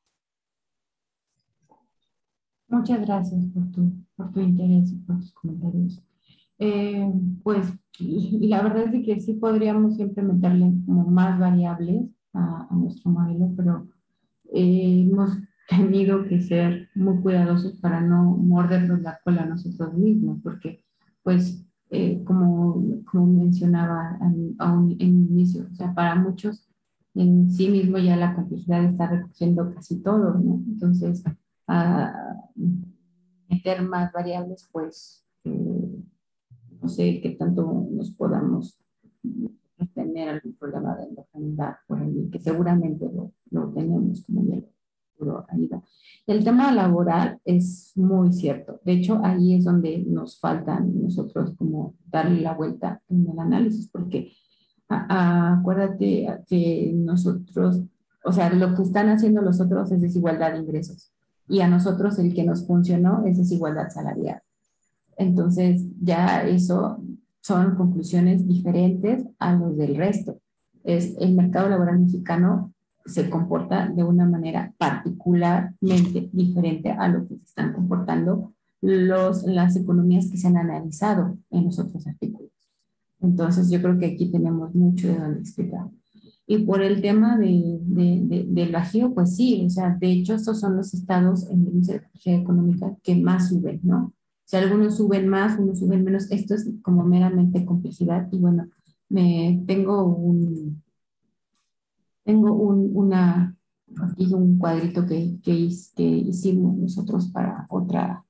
Muchas gracias por tu, por tu interés y por tus comentarios. Eh, pues la verdad es que sí podríamos siempre meterle como más variables a, a nuestro modelo, pero eh, hemos tenido que ser muy cuidadosos para no mordernos la cola a nosotros mismos, porque pues eh, como, como mencionaba en, a un, en un inicio, o sea, para muchos en sí mismo ya la complejidad está recogiendo casi todo, ¿no? Entonces, a meter más variables, pues eh, no sé qué tanto nos podamos tener algún problema de endogeneidad por ahí, que seguramente lo, lo tenemos, como ya lo ayuda. El tema laboral es muy cierto. De hecho, ahí es donde nos faltan nosotros como darle la vuelta en el análisis, porque a, a, acuérdate que nosotros, o sea, lo que están haciendo los otros es desigualdad de ingresos, y a nosotros el que nos funcionó es desigualdad salarial. Entonces, ya eso son conclusiones diferentes a los del resto. Es, el mercado laboral mexicano se comporta de una manera particularmente diferente a lo que se están comportando los, las economías que se han analizado en los otros artículos. Entonces, yo creo que aquí tenemos mucho de donde explicar. Y por el tema de, de, de, del Bajío, pues sí, o sea, de hecho, estos son los estados en el índice de complejidad económica que más suben, ¿no? O sea, algunos suben más, unos suben menos. Esto es como meramente complejidad. Y bueno, me, tengo un, tengo un, una, aquí un cuadrito que, que, que hicimos nosotros para otra,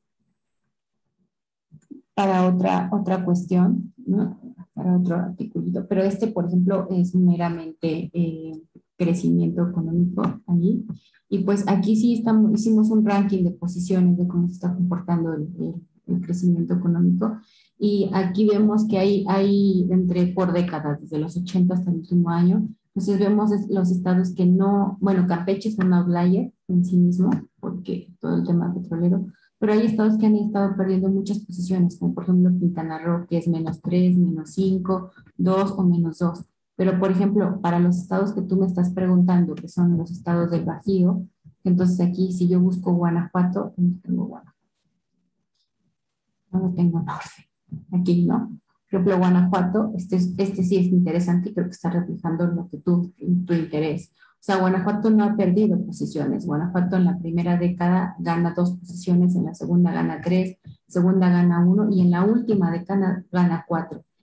para otra, otra cuestión, ¿no? Para otro articulito. Pero este, por ejemplo, es meramente eh, crecimiento económico allí. Y pues aquí sí estamos, hicimos un ranking de posiciones de cómo se está comportando el, el el crecimiento económico, y aquí vemos que hay, hay entre por décadas, desde los ochenta hasta el último año. Entonces vemos los estados que no, bueno, Campeche es un outlier en sí mismo, porque todo el tema petrolero, pero hay estados que han estado perdiendo muchas posiciones, como por ejemplo Quintana Roo, que es menos tres, menos cinco, dos o menos dos. Pero por ejemplo, para los estados que tú me estás preguntando, que son los estados del Bajío, entonces aquí si yo busco Guanajuato, no tengo Guanajuato. No lo tengo en orden. Aquí, ¿no? Por ejemplo, Guanajuato, este, este sí es interesante y creo que está reflejando lo que tú, tu interés. O sea, Guanajuato no ha perdido posiciones. Guanajuato en la primera década gana dos posiciones, en la segunda gana tres, segunda gana uno y en la última década gana cuatro.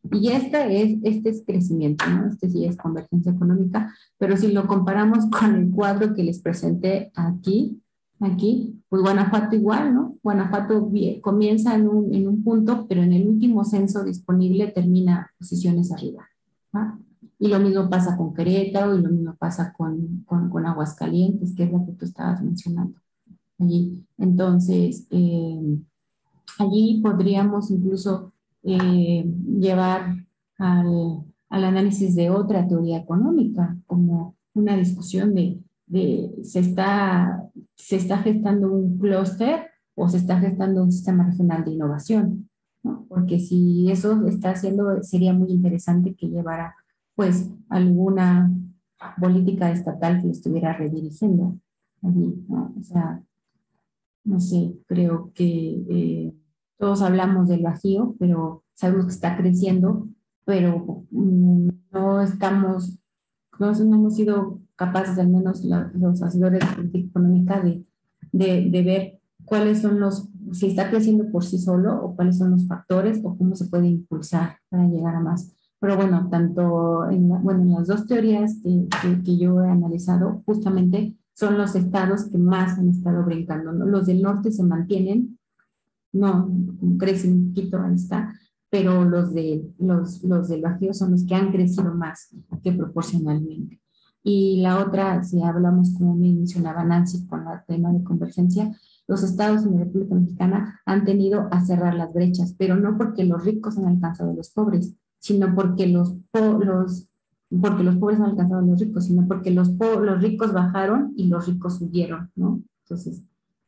Y este es, este es crecimiento, ¿no? Este sí es convergencia económica, pero si lo comparamos con el cuadro que les presenté aquí, aquí, pues Guanajuato igual, ¿no? Guanajuato comienza en un, en un punto, pero en el último censo disponible termina posiciones arriba, ¿no? Y lo mismo pasa con Querétaro y lo mismo pasa con, con, con Aguascalientes, que es lo que tú estabas mencionando allí. Entonces, eh, allí podríamos incluso eh, llevar al, al análisis de otra teoría económica, como una discusión de, de se, está, se está gestando un clúster o se está gestando un sistema regional de innovación, ¿no? Porque si eso está haciendo, sería muy interesante que llevara pues alguna política estatal que lo estuviera redirigiendo allí, ¿no? O sea, no sé, creo que eh, todos hablamos del Bajío, pero sabemos que está creciendo, pero mm, no estamos, no, no hemos sido capaces, al menos la, los hacedores de política económica, de, de, de ver cuáles son los, si está creciendo por sí solo o cuáles son los factores o cómo se puede impulsar para llegar a más. Pero bueno, tanto en, la, bueno, en las dos teorías que, que, que yo he analizado, justamente son los estados que más han estado brincando, ¿no? Los del norte se mantienen, no, crecen un poquito, ahí está, pero los, de, los, los del Bajío son los que han crecido más que proporcionalmente. Y la otra, si hablamos, como me mencionaba Nancy, con el tema de convergencia, los estados en la República Mexicana han tenido a cerrar las brechas, pero no porque los ricos han alcanzado a los pobres, sino porque los, los, porque los pobres han alcanzado a los ricos, sino porque los, los ricos bajaron y los ricos subieron, ¿no? Entonces,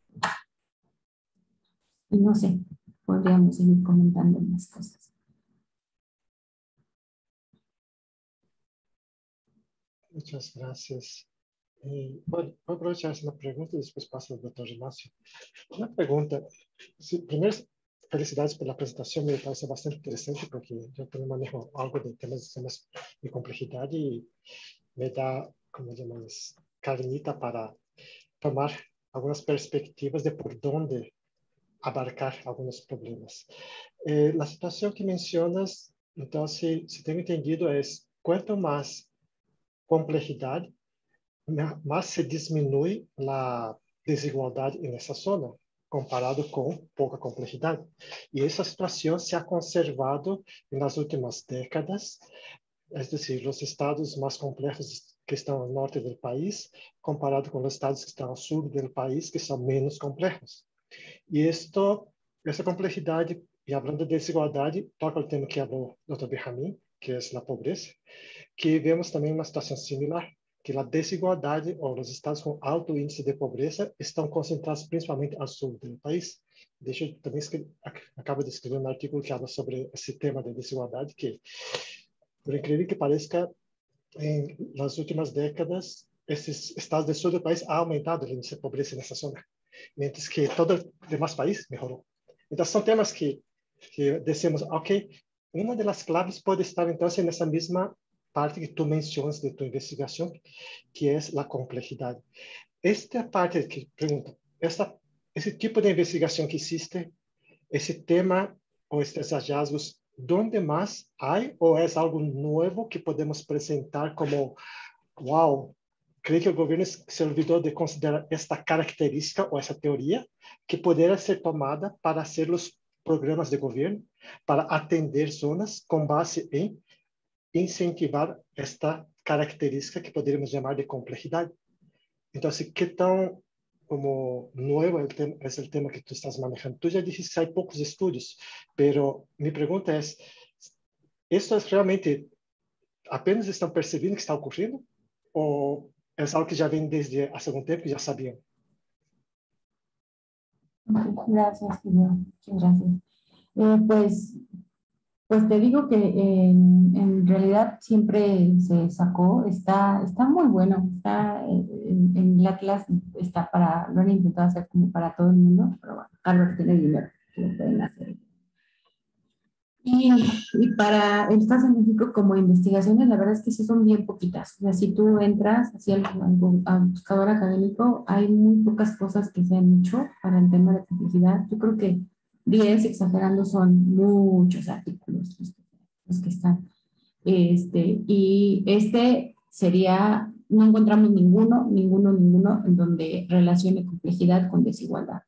y no sé, podríamos seguir comentando más cosas. Muchas gracias. Eh, bueno, voy a aprovechar esa pregunta y después paso al doctor Ignacio. Una pregunta. Sí, primero, felicidades por la presentación, me parece bastante interesante porque yo también manejo algo de temas, temas de complejidad y me da, como llamamos, carnita para tomar algunas perspectivas de por dónde abarcar algunos problemas. Eh, la situación que mencionas, entonces, si tengo entendido, es cuanto más complejidad, más se disminuye la desigualdad en esa zona, comparado con poca complejidad. Y esa situación se ha conservado en las últimas décadas, es decir, los estados más complejos que están al norte del país, comparado con los estados que están al sur del país, que son menos complejos. Y esto, essa complexidade, e hablando de desigualdade, toca o tema que falou o doutor Benjamin, que é a pobreza, que vemos também uma situação similar, que a desigualdade, ou os estados com alto índice de pobreza, estão concentrados principalmente ao sul do país. Deixa eu também escrever, acabo de escrever um artigo que fala sobre esse tema da desigualdade, que, por incrível que pareça, em, nas últimas décadas, esses estados do sul do país ha aumentado o índice de pobreza nessa zona, mientras que todo o demais país melhorou. Então, são temas que, que decimos, ok, uma das claves pode estar, então, nessa mesma parte que tu mencionas de tu investigação, que é a complexidade. Esta parte que pergunta, essa, esse tipo de investigação que existe, esse tema ou estes hallazgos, onde mais há ou é algo novo que podemos apresentar como, wow, creio que o governo se olvidou de considerar esta característica ou essa teoria que poderia ser tomada para ser os programas de governo, para atender zonas com base em incentivar esta característica que poderíamos chamar de complexidade. Então, assim, que tão como novo é o tema, é o tema que tu estás manejando? Tu já disse que há poucos estudos, pero minha pergunta é, isso é realmente apenas estão percebendo que está ocorrendo ou é algo que já vem desde há algum tempo que já sabiam? Gracias, Julio. Muchas gracias. Eh, pues, pues te digo que en, en realidad siempre se sacó, está, está muy bueno, está en, en el Atlas, está para, lo han intentado hacer como para todo el mundo, pero bueno, Harvard tiene dinero, lo pueden hacer. Y, y para el caso de México, como investigaciones, la verdad es que sí son bien poquitas. O sea, si tú entras hacia el, al buscador académico, hay muy pocas cosas que se han hecho para el tema de complejidad. Yo creo que diez, exagerando, son muchos artículos. los que están. Este, y este sería, no encontramos ninguno, ninguno, ninguno en donde relacione complejidad con desigualdad.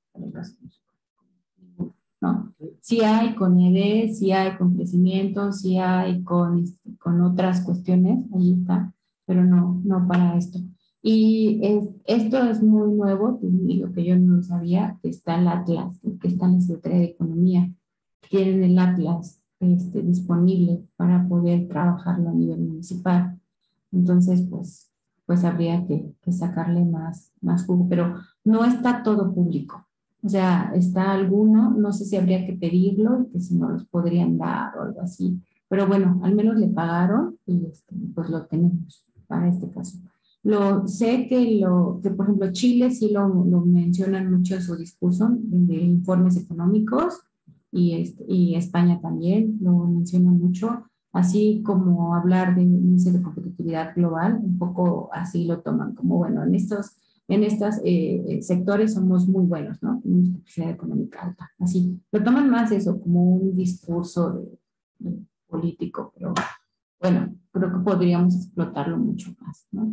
¿No? Sí hay con E D, sí hay con crecimiento, sí hay con, con otras cuestiones, ahí está, pero no, no para esto. Y es, esto es muy nuevo, y lo que yo no sabía, que está el Atlas, que está en la Secretaría de Economía, tienen el Atlas este, disponible para poder trabajarlo a nivel municipal. Entonces, pues, pues habría que, que sacarle más, más jugo, pero no está todo público. O sea, está alguno, no sé si habría que pedirlo, que si no los podrían dar o algo así. Pero bueno, al menos le pagaron y este, pues lo tenemos para este caso. Lo, sé que, lo, que, por ejemplo, Chile sí lo, lo mencionan mucho en su discurso de informes económicos y, este, y España también lo menciona mucho, así como hablar de índice de competitividad global, un poco así lo toman, como bueno, en estos, en estos eh, sectores somos muy buenos, ¿no? Tenemos capacidad económica alta, así, lo toman más eso como un discurso de, de político, pero bueno, creo que podríamos explotarlo mucho más, ¿no?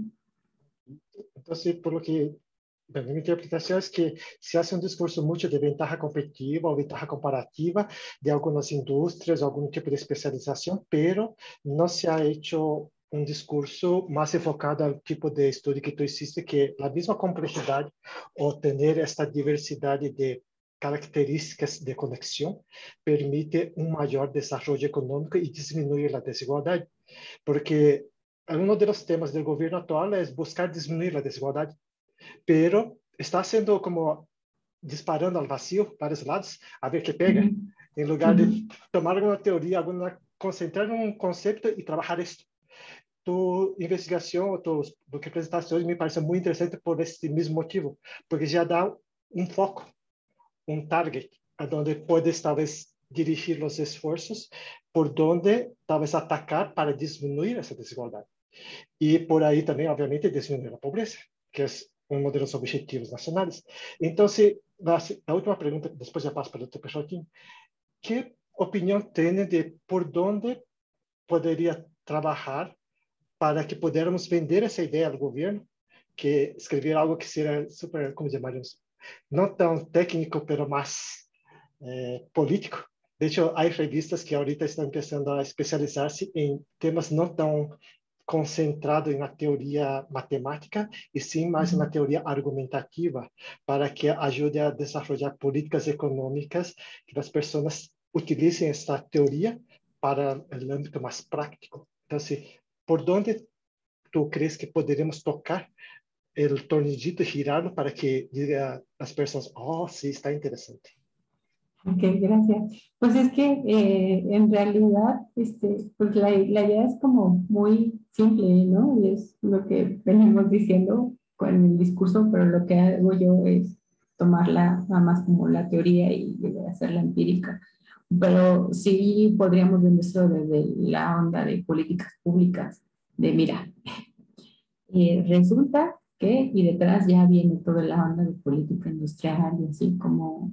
Entonces, por lo que, bueno, mi interpretación es que se hace un discurso mucho de ventaja competitiva o ventaja comparativa de algunas industrias, algún tipo de especialización, pero no se ha hecho un discurso más enfocado al tipo de estudio que tú hiciste, que la misma complejidad o tener esta diversidad de características de conexión permite un mayor desarrollo económico y disminuir la desigualdad. Porque uno de los temas del gobierno actual es buscar disminuir la desigualdad, pero está haciendo como disparando al vacío, varios lados, a ver qué pega, uh-huh. en lugar uh-huh. de tomar alguna teoría, alguna, concentrar en un concepto y trabajar esto. Tu investigación, tu, lo que presentaste hoy me parece muy interesante por este mismo motivo, porque ya da un foco, un target, a donde puedes tal vez dirigir los esfuerzos, por donde tal vez atacar para disminuir esa desigualdad. Y por ahí también, obviamente, disminuir la pobreza, que es uno de los objetivos nacionales. Entonces, la, la última pregunta, después ya paso para el doctor Peixoto, ¿qué opinión tiene de por dónde podría trabajar para que pudiéramos vender esa idea al gobierno, que escribir algo que sea súper, como llamaríamos, no tan técnico, pero más eh, político? De hecho, hay revistas que ahorita están empezando a especializarse en temas no tan concentrados en la teoría matemática y sí más en la teoría argumentativa, para que ayude a desarrollar políticas económicas que las personas utilicen esta teoría para el ámbito más práctico. Entonces, ¿por dónde tú crees que podríamos tocar el tornillito y girarlo para que diga a las personas, oh, sí, está interesante? Ok, gracias. Pues es que eh, en realidad este, pues la, la idea es como muy simple, ¿no? Y es lo que venimos diciendo con el discurso, pero lo que hago yo es tomarla nada más como la teoría y hacerla empírica. Pero sí podríamos venderlo desde la onda de políticas públicas, de mira, eh, resulta que, y detrás ya viene toda la onda de política industrial y así como...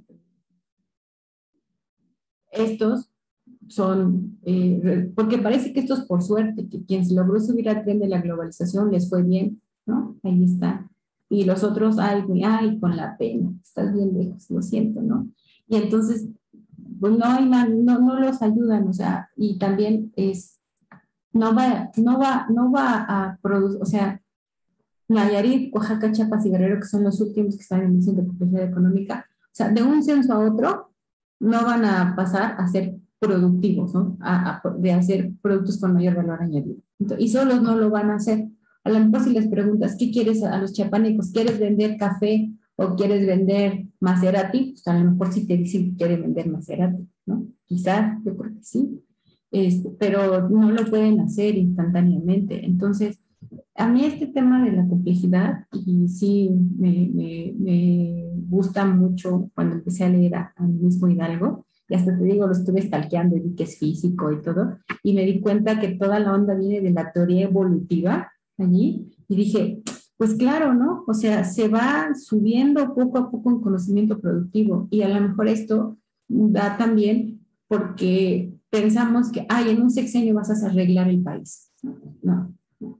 Estos son, eh, porque parece que esto es por suerte, que quien se logró subir al tren de la globalización les fue bien, ¿no? Ahí está. Y los otros, ay, ay, con la pena, estás bien lejos, lo siento, ¿no? Y entonces, pues no hay más, no, no los ayudan, o sea, y también es, no va, no va, no va a producir, o sea, Nayarit, Oaxaca, Chiapas y Guerrero, que son los últimos que están en el índice de complejidad económica, o sea, de un censo a otro, no van a pasar a ser productivos, ¿no? A, a, de hacer productos con mayor valor añadido. Entonces, y solos no lo van a hacer. A lo mejor si les preguntas, ¿qué quieres a los chiapanecos? ¿Quieres vender café o quieres vender Maserati? Pues a lo mejor sí te dicen que quieren vender Maserati, ¿no? Quizás, yo creo que sí. Este, pero no lo pueden hacer instantáneamente. Entonces, a mí este tema de la complejidad, y sí me, me, me gusta mucho cuando empecé a leer a, a mismo Hidalgo, y hasta te digo, lo estuve stalkeando y vi que es físico y todo, y me di cuenta que toda la onda viene de la teoría evolutiva allí, y dije, pues claro, ¿no? O sea, se va subiendo poco a poco un conocimiento productivo, y a lo mejor esto da también porque pensamos que, ay, en un sexenio vas a arreglar el país. No, no.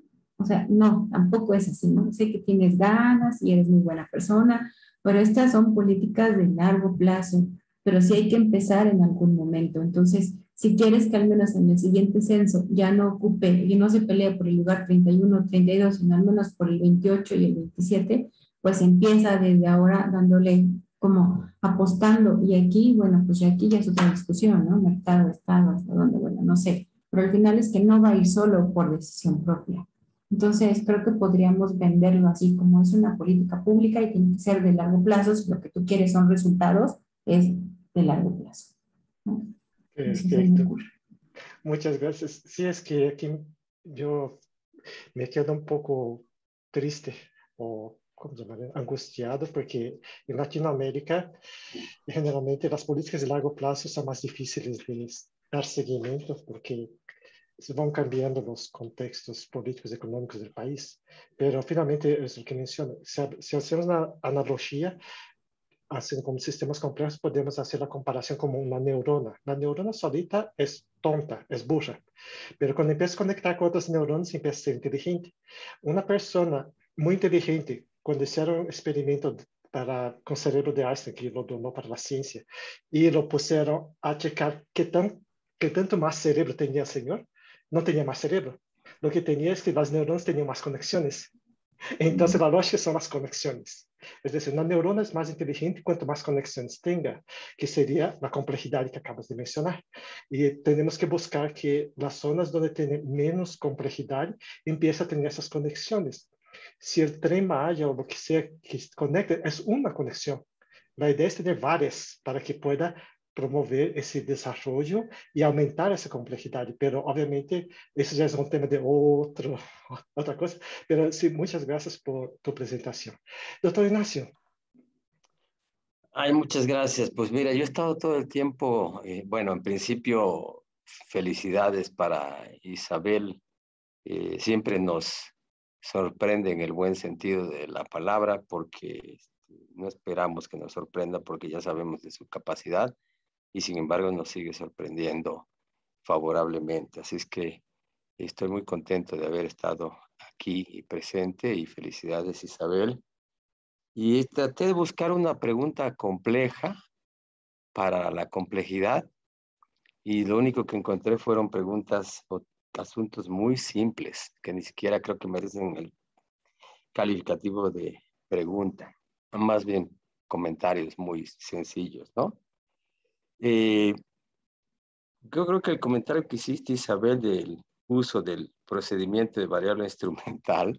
O sea, no, tampoco es así, ¿no? Sé que tienes ganas y eres muy buena persona, pero estas son políticas de largo plazo, pero sí hay que empezar en algún momento. Entonces, si quieres que al menos en el siguiente censo ya no ocupe y no se pelee por el lugar treinta y uno, treinta y dos, sino al menos por el veintiocho y el veintisiete, pues empieza desde ahora dándole como apostando. Y aquí, bueno, pues ya aquí ya es otra discusión, ¿no? Mercado, Estado, hasta dónde, bueno, no sé. Pero al final es que no va a ir solo por decisión propia. Entonces, creo que podríamos venderlo así, como es una política pública y tiene que ser de largo plazo. Si lo que tú quieres son resultados, es de largo plazo, ¿no? Perfecto. Muchas gracias. Sí, es que aquí yo me quedo un poco triste o, ¿cómo se llama? Angustiado, porque en Latinoamérica generalmente las políticas de largo plazo son más difíciles de dar seguimiento porque se van cambiando los contextos políticos y económicos del país. Pero finalmente es lo que menciono. Si, si hacemos una analogía, haciendo como sistemas complejos, podemos hacer la comparación como una neurona. La neurona solita es tonta, es burra, pero cuando empieza a conectar con otras neuronas, empieza a ser inteligente. Una persona muy inteligente, cuando hicieron un experimento para, con el cerebro de Einstein, que lo donó para la ciencia, y lo pusieron a checar qué, tan, qué tanto más cerebro tenía el señor, no tenía más cerebro. Lo que tenía es que las neuronas tenían más conexiones. Entonces, la lógica son las conexiones. Es decir, una neurona es más inteligente cuanto más conexiones tenga, que sería la complejidad que acabas de mencionar. Y tenemos que buscar que las zonas donde tiene menos complejidad empiecen a tener esas conexiones. Si el tren Maya o lo que sea que conecte es una conexión, la idea es tener varias para que pueda promover ese desarrollo y aumentar esa complejidad. Pero obviamente eso ya es un tema de otro, otra cosa. Pero sí, muchas gracias por tu presentación. Doctor Ignacio. Ay, muchas gracias. Pues mira, yo he estado todo el tiempo, eh, bueno, en principio, felicidades para Isabel. Eh, siempre nos sorprende en el buen sentido de la palabra porque no esperamos que nos sorprenda porque ya sabemos de su capacidad y sin embargo nos sigue sorprendiendo favorablemente. Así es que estoy muy contento de haber estado aquí y presente y felicidades, Isabel. Y traté de buscar una pregunta compleja para la complejidad y lo único que encontré fueron preguntas o asuntos muy simples que ni siquiera creo que merecen el calificativo de pregunta, más bien comentarios muy sencillos, ¿no? Eh, yo creo que el comentario que hiciste, Isabel, del uso del procedimiento de variable instrumental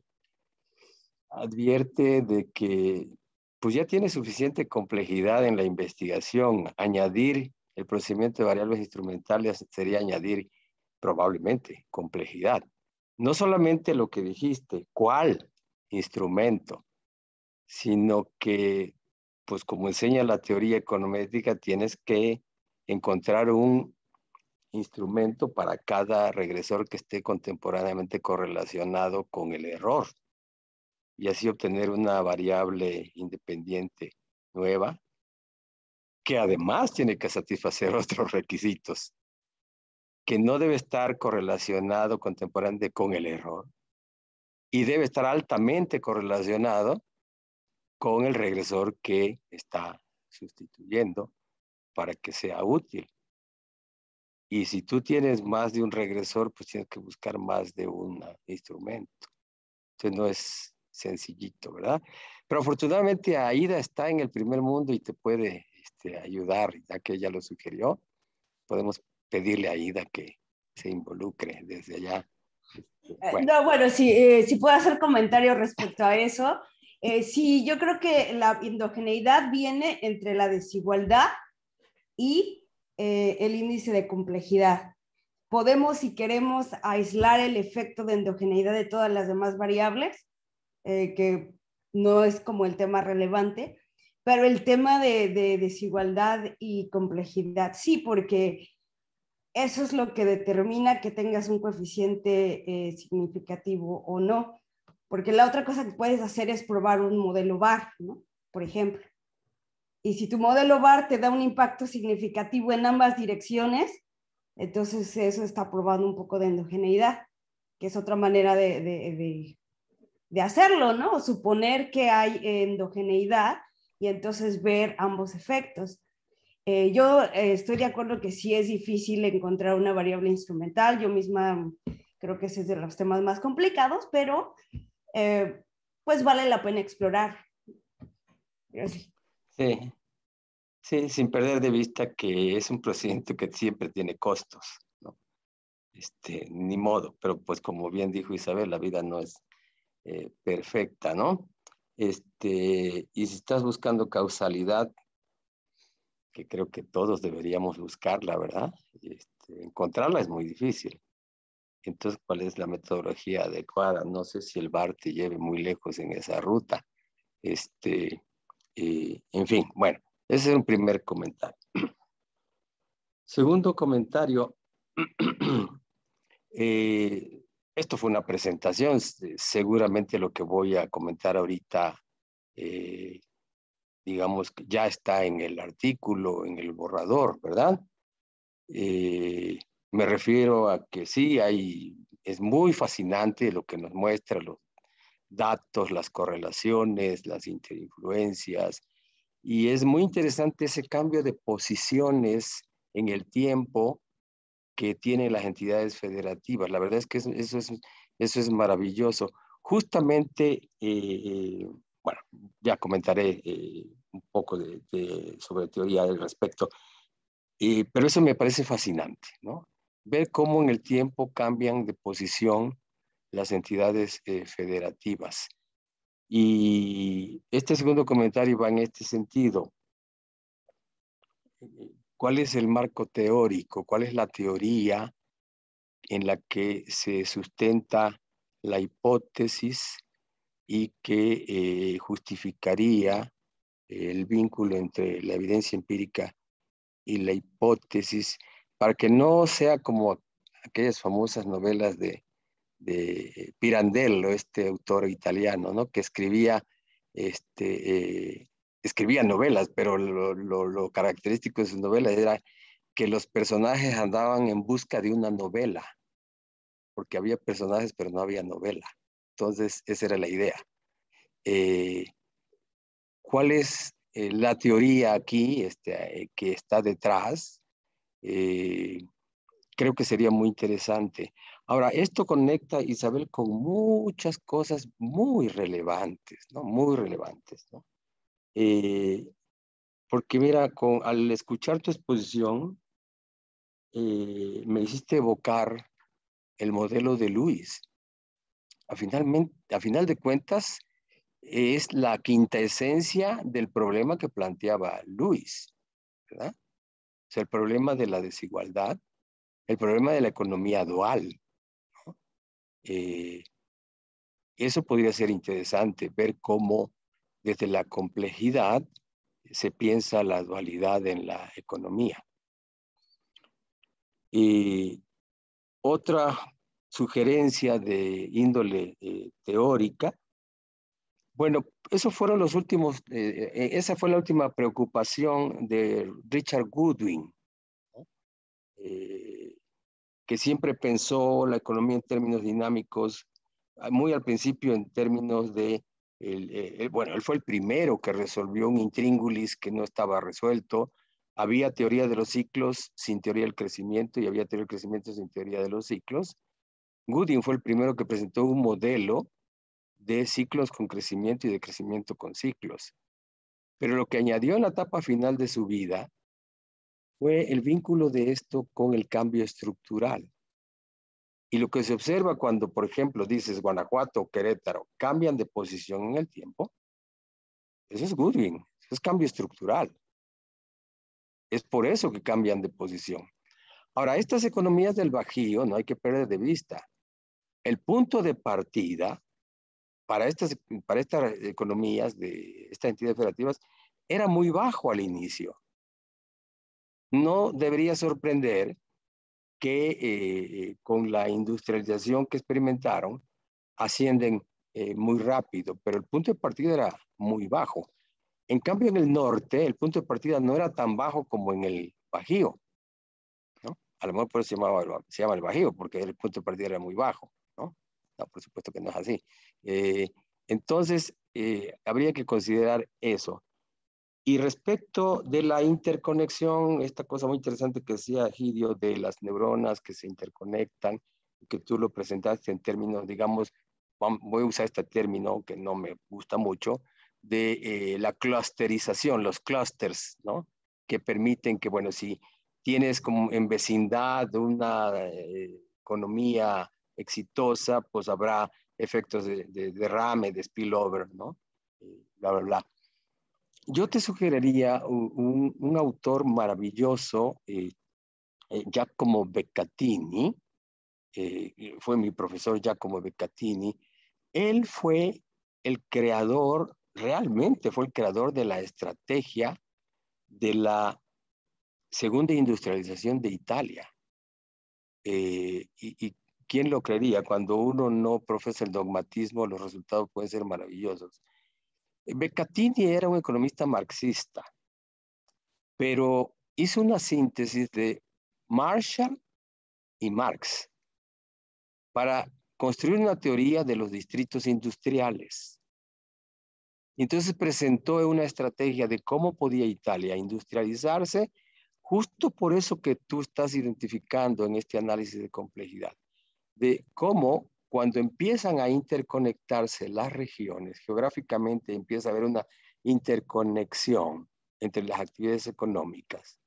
advierte de que pues ya tiene suficiente complejidad en la investigación. Añadir el procedimiento de variables instrumentales sería añadir probablemente complejidad. No solamente lo que dijiste, cuál instrumento, sino que, pues como enseña la teoría econométrica, tienes que encontrar un instrumento para cada regresor que esté contemporáneamente correlacionado con el error y así obtener una variable independiente nueva que además tiene que satisfacer otros requisitos, que no debe estar correlacionado contemporáneamente con el error y debe estar altamente correlacionado con el regresor que está sustituyendo para que sea útil. Y si tú tienes más de un regresor, pues tienes que buscar más de un instrumento. Entonces no es sencillito, ¿verdad? Pero afortunadamente Aida está en el primer mundo y te puede este, ayudar, ya que ella lo sugirió. Podemos pedirle a Aida que se involucre desde allá. Bueno. No, bueno, si, eh, si puedo hacer comentario respecto a eso. Eh, sí, yo creo que la endogeneidad viene entre la desigualdad y eh, el índice de complejidad. Podemos, si queremos, aislar el efecto de endogeneidad de todas las demás variables, eh, que no es como el tema relevante, pero el tema de, de desigualdad y complejidad, sí, porque eso es lo que determina que tengas un coeficiente eh, significativo o no. Porque la otra cosa que puedes hacer es probar un modelo V A R, ¿no? Por ejemplo. Y si tu modelo V A R te da un impacto significativo en ambas direcciones, Entonces eso está probando un poco de endogeneidad, que es otra manera de, de, de, de hacerlo, ¿no? Suponer que hay endogeneidad y entonces ver ambos efectos. Eh, yo eh, estoy de acuerdo que sí es difícil encontrar una variable instrumental. Yo misma creo que ese es de los temas más complicados, pero eh, pues vale la pena explorar. Gracias. Sí, sí, sin perder de vista que es un procedimiento que siempre tiene costos, ¿no? Este, ni modo, pero pues como bien dijo Isabel, la vida no es eh, perfecta, ¿no? Este, y si estás buscando causalidad, que creo que todos deberíamos buscarla, ¿verdad? Este, encontrarla es muy difícil. Entonces, ¿cuál es la metodología adecuada? No sé si el B A R te lleve muy lejos en esa ruta. Este, eh, en fin, bueno, ese es un primer comentario. Segundo comentario, eh, esto fue una presentación, seguramente lo que voy a comentar ahorita, eh, digamos que ya está en el artículo, en el borrador, ¿verdad? Eh, me refiero a que sí, hay, es muy fascinante lo que nos muestra los datos, las correlaciones, las interinfluencias, y es muy interesante ese cambio de posiciones en el tiempo que tienen las entidades federativas. La verdad es que eso, eso, es, eso es maravilloso. Justamente, eh, bueno, ya comentaré eh, un poco de, de, sobre teoría al respecto, eh, pero eso me parece fascinante, ¿no? Ver cómo en el tiempo cambian de posición las entidades eh, federativas. Y este segundo comentario va en este sentido. ¿Cuál es el marco teórico? ¿Cuál es la teoría en la que se sustenta la hipótesis y que eh, justificaría el vínculo entre la evidencia empírica y la hipótesis, para que no sea como aquellas famosas novelas de, de Pirandello, este autor italiano, ¿no? Que escribía, este, eh, escribía novelas, pero lo, lo, lo característico de sus novelas era que los personajes andaban en busca de una novela, porque había personajes, pero no había novela. Entonces, esa era la idea. Eh, ¿Cuál es eh, la teoría aquí este, eh, que está detrás? Eh, creo que sería muy interesante. Ahora, esto conecta, Isabel, con muchas cosas muy relevantes, ¿no? Muy relevantes, ¿no? Eh, porque mira, con, al escuchar tu exposición, eh, me hiciste evocar el modelo de Lewis. A, finalmente, a final de cuentas, es la quinta esencia del problema que planteaba Lewis, ¿verdad? O sea, el problema de la desigualdad, el problema de la economía dual, ¿no? Eh, eso podría ser interesante, ver cómo desde la complejidad se piensa la dualidad en la economía. Y otra sugerencia de índole eh, teórica, bueno, esos fueron los últimos, eh, eh, esa fue la última preocupación de Richard Goodwin, ¿no? eh, que siempre pensó la economía en términos dinámicos, muy al principio en términos de, el, el, bueno, él fue el primero que resolvió un intríngulis que no estaba resuelto. Había teoría de los ciclos sin teoría del crecimiento y había teoría del crecimiento sin teoría de los ciclos. Goodwin fue el primero que presentó un modelo de ciclos con crecimiento y de crecimiento con ciclos. Pero lo que añadió en la etapa final de su vida fue el vínculo de esto con el cambio estructural. Y lo que se observa cuando, por ejemplo, dices Guanajuato o Querétaro cambian de posición en el tiempo, eso es Goodwin, eso es cambio estructural. Es por eso que cambian de posición. Ahora, estas economías del Bajío no hay que perder de vista. El punto de partida para estas, para estas economías de estas entidades federativas era muy bajo al inicio. No debería sorprender que eh, con la industrialización que experimentaron ascienden eh, muy rápido, pero el punto de partida era muy bajo. En cambio, en el norte, el punto de partida no era tan bajo como en el Bajío, ¿no? A lo mejor por eso se, llamaba, se llama el Bajío, porque el punto de partida era muy bajo, ¿no? No, por supuesto que no es así. Eh, entonces, eh, habría que considerar eso. Y respecto de la interconexión, esta cosa muy interesante que decía Egidio, de las neuronas que se interconectan, que tú lo presentaste en términos, digamos, voy a usar este término que no me gusta mucho, de eh, la clusterización, los clusters, ¿no? Que permiten que, bueno, si tienes como en vecindad una eh, economía exitosa, pues habrá efectos de, de derrame, de spillover, ¿no? Eh, bla, bla, bla. Yo te sugeriría un, un, un autor maravilloso, eh, eh, Giacomo Beccatini, eh, fue mi profesor Giacomo Beccatini. Él fue el creador, realmente fue el creador de la estrategia de la segunda industrialización de Italia. Eh, y, y quién lo creería, cuando uno no profesa el dogmatismo, los resultados pueden ser maravillosos. Beccatini era un economista marxista, pero hizo una síntesis de Marshall y Marx para construir una teoría de los distritos industriales. Entonces presentó una estrategia de cómo podía Italia industrializarse, justo por eso que tú estás identificando en este análisis de complejidad, de cómo cuando empiezan a interconectarse las regiones, geográficamente empieza a haber una interconexión entre las actividades económicas,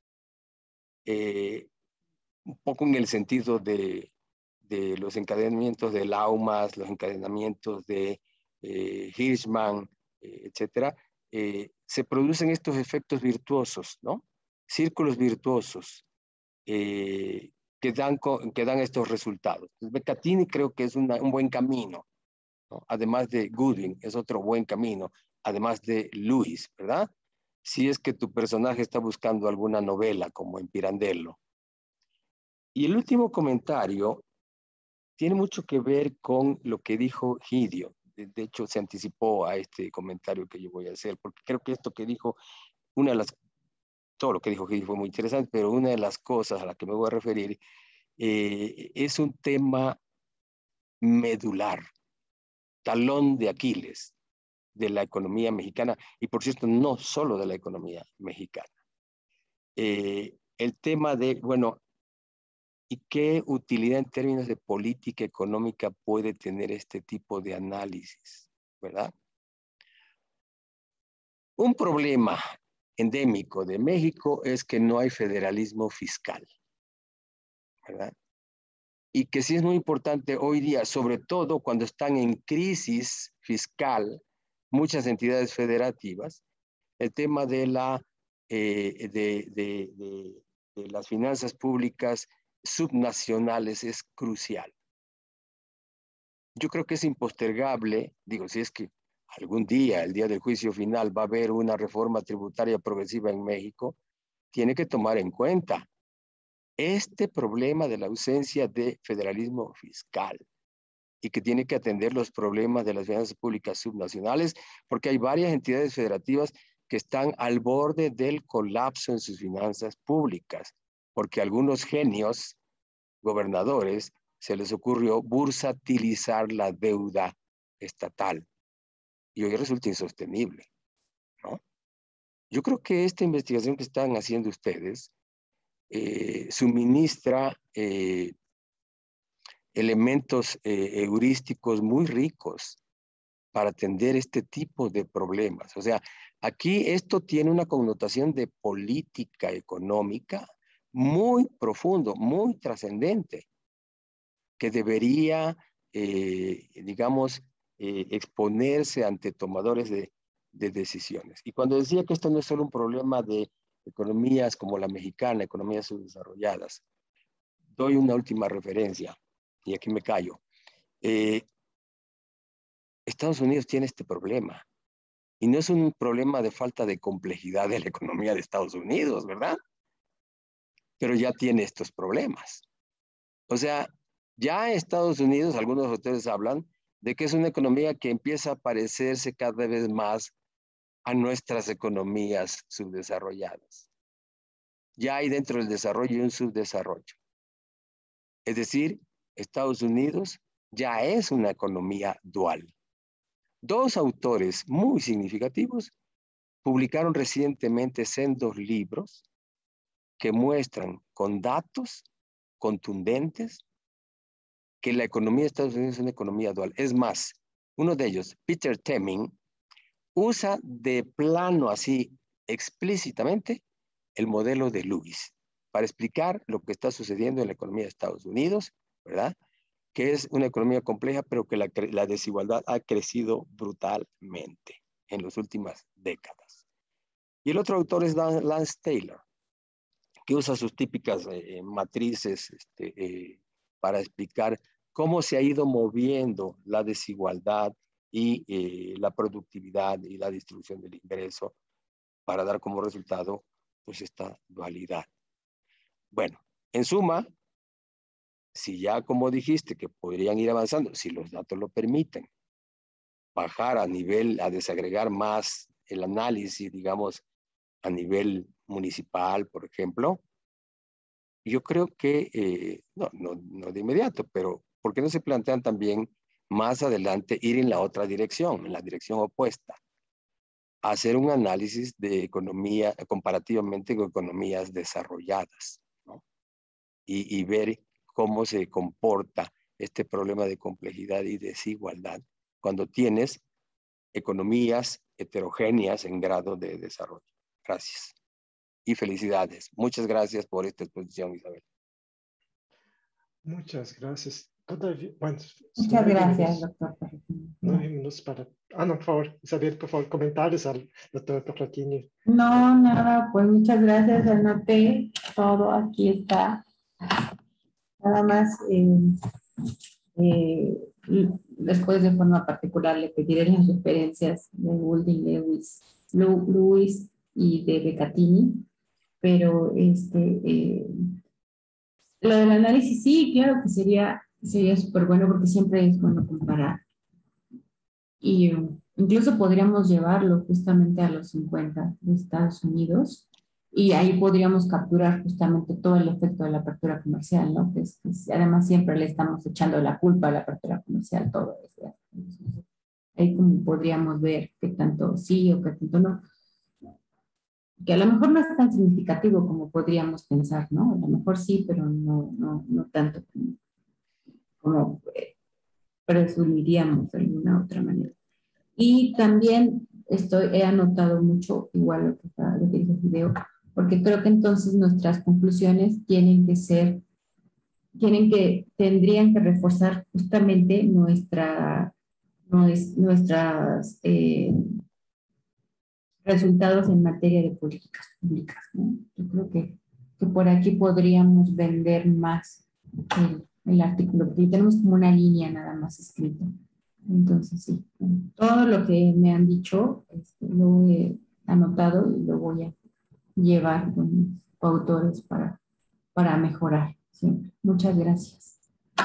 eh, un poco en el sentido de, de los encadenamientos de Laumas, los encadenamientos de eh, Hirschman, eh, etcétera, eh, se producen estos efectos virtuosos, ¿no? Círculos virtuosos eh, que, dan, que dan estos resultados. Beccatini creo que es una, un buen camino, ¿no? Además de Goodwin, es otro buen camino, además de Lewis, ¿verdad? Si es que tu personaje está buscando alguna novela como en Pirandello. Y el último comentario tiene mucho que ver con lo que dijo Egidio. De, de hecho, se anticipó a este comentario que yo voy a hacer, porque creo que esto que dijo, una de las, todo lo que dijo Egidio fue muy interesante, pero una de las cosas a las que me voy a referir eh, es un tema medular, talón de Aquiles de la economía mexicana, y por cierto, no solo de la economía mexicana. Eh, el tema de, bueno, ¿y qué utilidad en términos de política económica puede tener este tipo de análisis? ¿Verdad? Un problema endémico de México es que no hay federalismo fiscal, ¿verdad? Y que sí es muy importante hoy día, sobre todo cuando están en crisis fiscal muchas entidades federativas, el tema de, la, eh, de, de, de, de las finanzas públicas subnacionales es crucial. Yo creo que es impostergable, digo, si es que algún día, el día del juicio final, va a haber una reforma tributaria progresiva en México, tiene que tomar en cuenta este problema de la ausencia de federalismo fiscal y que tiene que atender los problemas de las finanzas públicas subnacionales, porque hay varias entidades federativas que están al borde del colapso en sus finanzas públicas, porque algunos genios gobernadores se les ocurrió bursatilizar la deuda estatal y hoy resulta insostenible, ¿no? Yo creo que esta investigación que están haciendo ustedes eh, suministra eh, elementos eh, heurísticos muy ricos para atender este tipo de problemas. O sea, aquí esto tiene una connotación de política económica muy profundo, muy trascendente, que debería, eh, digamos, eh, exponerse ante tomadores de, de decisiones. Y cuando decía que esto no es solo un problema de economías como la mexicana, economías subdesarrolladas, doy una última referencia, y aquí me callo. Eh, Estados Unidos tiene este problema, y no es un problema de falta de complejidad de la economía de Estados Unidos, ¿verdad? Pero ya tiene estos problemas. O sea, ya Estados Unidos, algunos de ustedes hablan de que es una economía que empieza a parecerse cada vez más a nuestras economías subdesarrolladas. Ya hay dentro del desarrollo un subdesarrollo. Es decir, Estados Unidos ya es una economía dual. Dos autores muy significativos publicaron recientemente sendos libros que muestran con datos contundentes que la economía de Estados Unidos es una economía dual. Es más, uno de ellos, Peter Temming, usa de plano así explícitamente el modelo de Lewis para explicar lo que está sucediendo en la economía de Estados Unidos, ¿verdad? Que es una economía compleja, pero que la, la desigualdad ha crecido brutalmente en las últimas décadas. Y el otro autor es Lance Taylor, que usa sus típicas eh, matrices este, eh, para explicar cómo se ha ido moviendo la desigualdad y eh, la productividad y la distribución del ingreso para dar como resultado pues esta dualidad. Bueno, en suma, si ya como dijiste que podrían ir avanzando, si los datos lo permiten, bajar a nivel, a desagregar más el análisis, digamos, a nivel municipal, por ejemplo, yo creo que, eh, no, no, no de inmediato, pero ¿por qué no se plantean también más adelante ir en la otra dirección, en la dirección opuesta? Hacer un análisis de economía comparativamente con economías desarrolladas, ¿no? Y, y ver cómo se comporta este problema de complejidad y desigualdad cuando tienes economías heterogéneas en grado de desarrollo. Gracias. Y felicidades. Muchas gracias por esta exposición, Isabel. Muchas gracias. Todavía, bueno, Muchas gracias, minutos, doctor. Nueve minutos para... Ah, no, por favor, Isabel, por favor, comentarios al doctor Perrotini. No, nada, pues muchas gracias, anoté todo, aquí está. Nada más, eh, eh, después de forma particular le pediré las referencias de Goulding, Lewis, Lewis y de Beccatini, pero este, eh, lo del análisis sí, claro que sería sería súper bueno porque siempre es bueno comparar. Y um, incluso podríamos llevarlo justamente a los cincuenta de Estados Unidos y ahí podríamos capturar justamente todo el efecto de la apertura comercial, ¿no? Que es, es, además siempre le estamos echando la culpa a la apertura comercial, todo eso. Ahí como podríamos ver qué tanto sí o qué tanto no. Que a lo mejor no es tan significativo como podríamos pensar, ¿no? A lo mejor sí, pero no, no, no tanto como, como eh, presumiríamos de alguna otra manera. Y también estoy, he anotado mucho, igual lo que, está, lo que dice el video, porque creo que entonces nuestras conclusiones tienen que ser, tienen que, tendrían que reforzar justamente nuestra, nuestras eh, resultados en materia de políticas públicas, ¿no? Yo creo que, que por aquí podríamos vender más el, el artículo, porque tenemos como una línea nada más escrita. Entonces, sí, todo lo que me han dicho este, lo he anotado y lo voy a llevar con mis autores para, para mejorar. ¿Sí? Muchas gracias.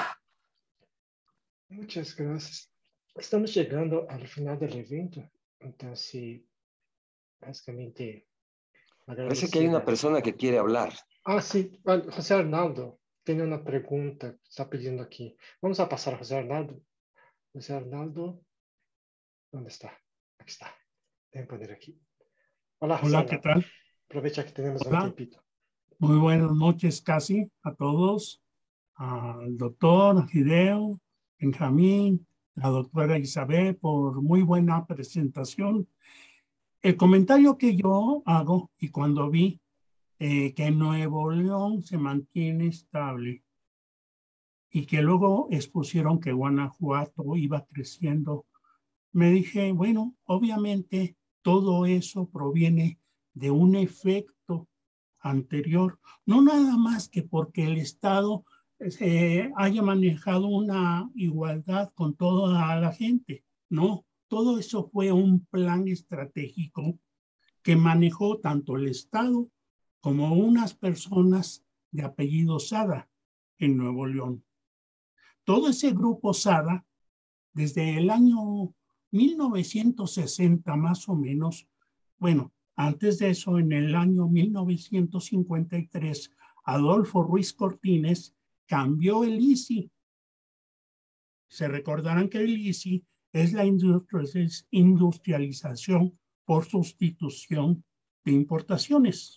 Muchas gracias. Estamos llegando al final del evento, entonces, básicamente... Parece que hay una persona que quiere hablar. Ah, sí, bueno, José Arnaldo tiene una pregunta, está pidiendo aquí. Vamos a pasar a José Arnaldo. José Arnaldo, ¿dónde está? Aquí está. Deben poner aquí. Hola, José Hola, Arnaldo. ¿qué tal? Aprovecha que tenemos Hola. un tiempito. Muy buenas noches casi a todos, al doctor Hideo, Benjamín, la doctora Isabel por muy buena presentación. El comentario que yo hago y cuando vi eh, que Nuevo León se mantiene estable y que luego expusieron que Guanajuato iba creciendo, me dije, bueno, obviamente todo eso proviene de un efecto anterior, no nada más que porque el Estado eh, haya manejado una igualdad con toda la gente, no, todo eso fue un plan estratégico que manejó tanto el Estado como unas personas de apellido Sada en Nuevo León. Todo ese grupo Sada, desde el año mil novecientos sesenta más o menos, bueno, antes de eso, en el año mil novecientos cincuenta y tres, Adolfo Ruiz Cortines cambió el I C I. Se recordarán que el I C I es la industrialización por sustitución de importaciones.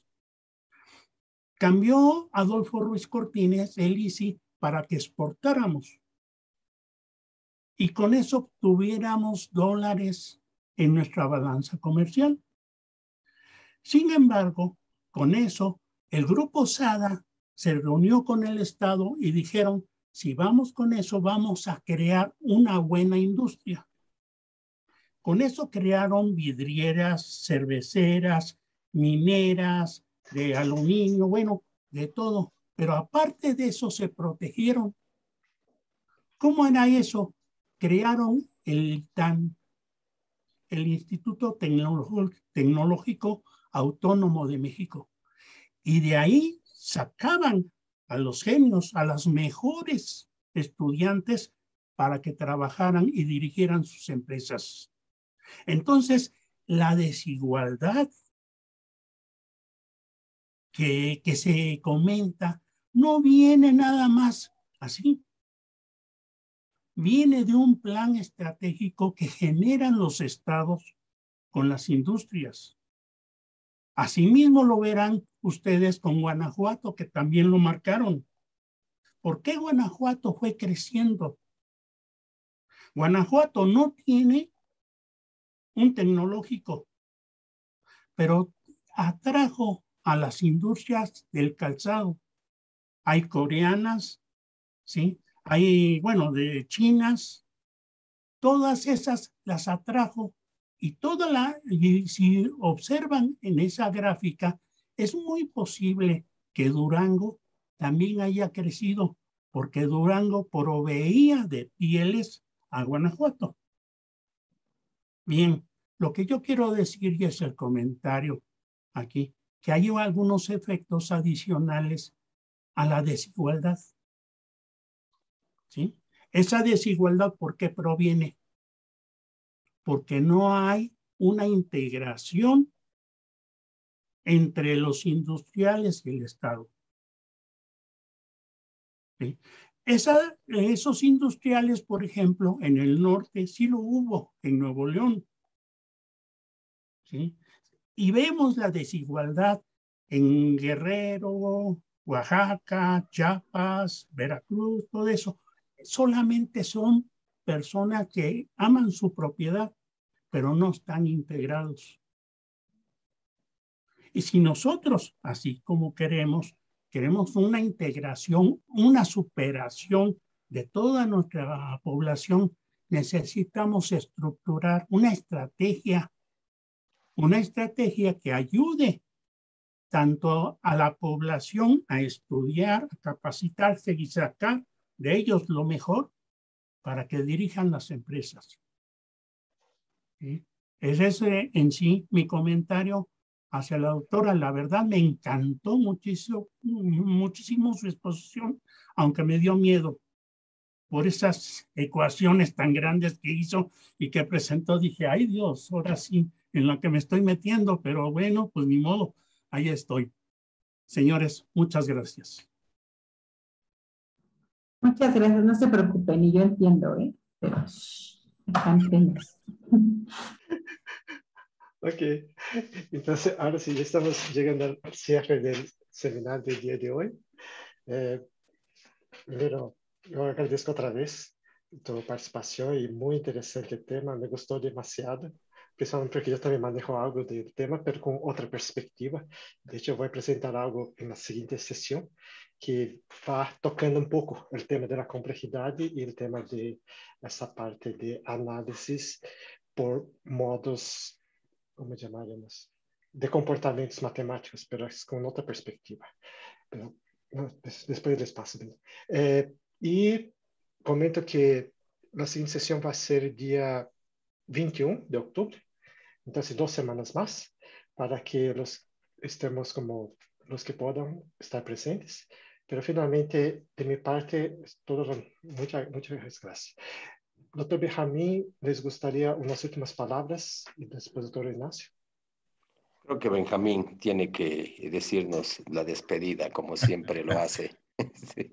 Cambió Adolfo Ruiz Cortines el I C I para que exportáramos y con eso tuviéramos dólares en nuestra balanza comercial. Sin embargo, con eso, el Grupo Sada se reunió con el Estado y dijeron, si vamos con eso, vamos a crear una buena industria. Con eso crearon vidrieras, cerveceras, mineras, de aluminio, bueno, de todo. Pero aparte de eso se protegieron. ¿Cómo era eso? Crearon el I T A N, el Instituto Tecnológico Autónomo de México. Y de ahí sacaban a los genios, a las mejores estudiantes para que trabajaran y dirigieran sus empresas. Entonces, la desigualdad que, que se comenta no viene nada más así. Viene de un plan estratégico que generan los estados con las industrias. Asimismo lo verán ustedes con Guanajuato, que también lo marcaron. ¿Por qué Guanajuato fue creciendo? Guanajuato no tiene un tecnológico, pero atrajo a las industrias del calzado. Hay coreanas, ¿sí? Hay, bueno, de chinas. Todas esas las atrajo y toda la, y si observan en esa gráfica, es muy posible que Durango también haya crecido, porque Durango proveía de pieles a Guanajuato. Bien, lo que yo quiero decir y es el comentario aquí, que hay algunos efectos adicionales a la desigualdad. ¿Sí? Esa desigualdad, ¿por qué proviene? Porque no hay una integración entre los industriales y el Estado. ¿Sí? Esa, esos industriales, por ejemplo, en el norte sí lo hubo, en Nuevo León. ¿Sí? Y vemos la desigualdad en Guerrero, Oaxaca, Chiapas, Veracruz, todo eso. Solamente son personas que aman su propiedad, pero no están integrados. Y si nosotros, así como queremos, queremos una integración, una superación de toda nuestra población, necesitamos estructurar una estrategia, una estrategia que ayude tanto a la población a estudiar, a capacitarse y sacar de ellos lo mejor para que dirijan las empresas. ¿Sí? Ese es en sí mi comentario hacia la doctora. La verdad me encantó muchísimo, muchísimo su exposición, aunque me dio miedo por esas ecuaciones tan grandes que hizo y que presentó. Dije, ay Dios, ahora sí, en la que me estoy metiendo, pero bueno, pues ni modo, ahí estoy. Señores, muchas gracias. Muchas gracias, no se preocupen, y yo entiendo, ¿eh? Pero están penas. Ok, entonces ahora sí, ya estamos llegando al cierre del seminario del día de hoy. Eh, primero, yo agradezco otra vez tu participación y muy interesante el tema, me gustó demasiado, principalmente porque yo también manejo algo del tema, pero con otra perspectiva. De hecho, voy a presentar algo en la siguiente sesión que va tocando un poco el tema de la complejidad y el tema de esa parte de análisis por modos, ¿cómo llamaremos? De comportamientos matemáticos, pero es con otra perspectiva. Pero no, des, después les paso. Eh, y comento que la siguiente sesión va a ser día veintiuno de octubre, entonces dos semanas más, para que los estemos como los que puedan estar presentes. Pero finalmente, de mi parte, es todo. Muchas, muchas gracias. Doctor Benjamín, ¿les gustaría unas últimas palabras? Y después, doctor Ignacio. Creo que Benjamín tiene que decirnos la despedida, como siempre lo hace. Sí.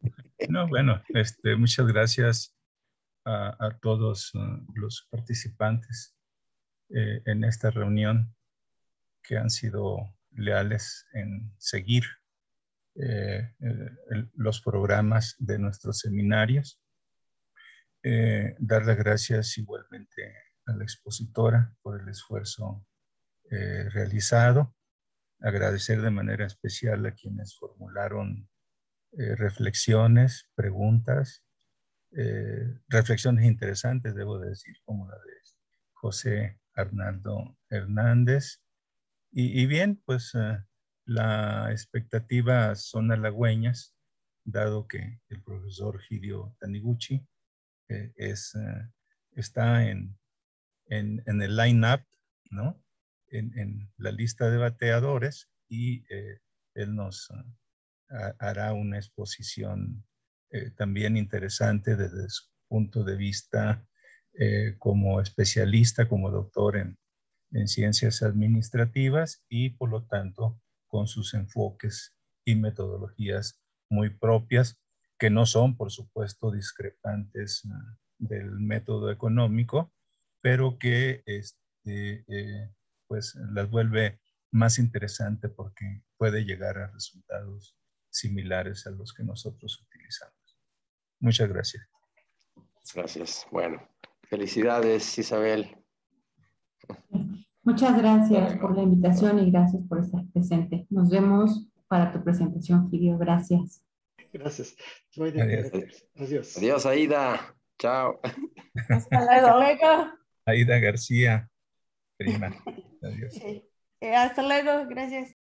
No, bueno, este, muchas gracias a, a todos uh, los participantes eh, en esta reunión que han sido leales en seguir eh, eh, el, los programas de nuestros seminarios. Eh, dar las gracias igualmente a la expositora por el esfuerzo eh, realizado. Agradecer de manera especial a quienes formularon eh, reflexiones, preguntas, eh, reflexiones interesantes, debo decir, como la de José Arnaldo Hernández. Y, y bien, pues uh, la expectativa son halagüeñas, dado que el profesor Hideo Taniguchi eh, es, uh, está en, en, en el line-up, ¿no? En, en la lista de bateadores, y eh, él nos uh, hará una exposición eh, también interesante desde su punto de vista eh, como especialista, como doctor en, en ciencias administrativas, y por lo tanto con sus enfoques y metodologías muy propias, que no son, por supuesto, discrepantes uh, del método económico, pero que este, eh, pues las vuelve más interesante porque puede llegar a resultados similares a los que nosotros utilizamos. Muchas gracias. Gracias. Bueno, felicidades, Isabel. Muchas gracias por la invitación y gracias por estar presente. Nos vemos para tu presentación, Hideo. Gracias. Gracias. Adiós. Adiós. Adiós, Aida. Chao. Hasta luego. Aida García, prima. Adiós. Eh, hasta luego. Gracias.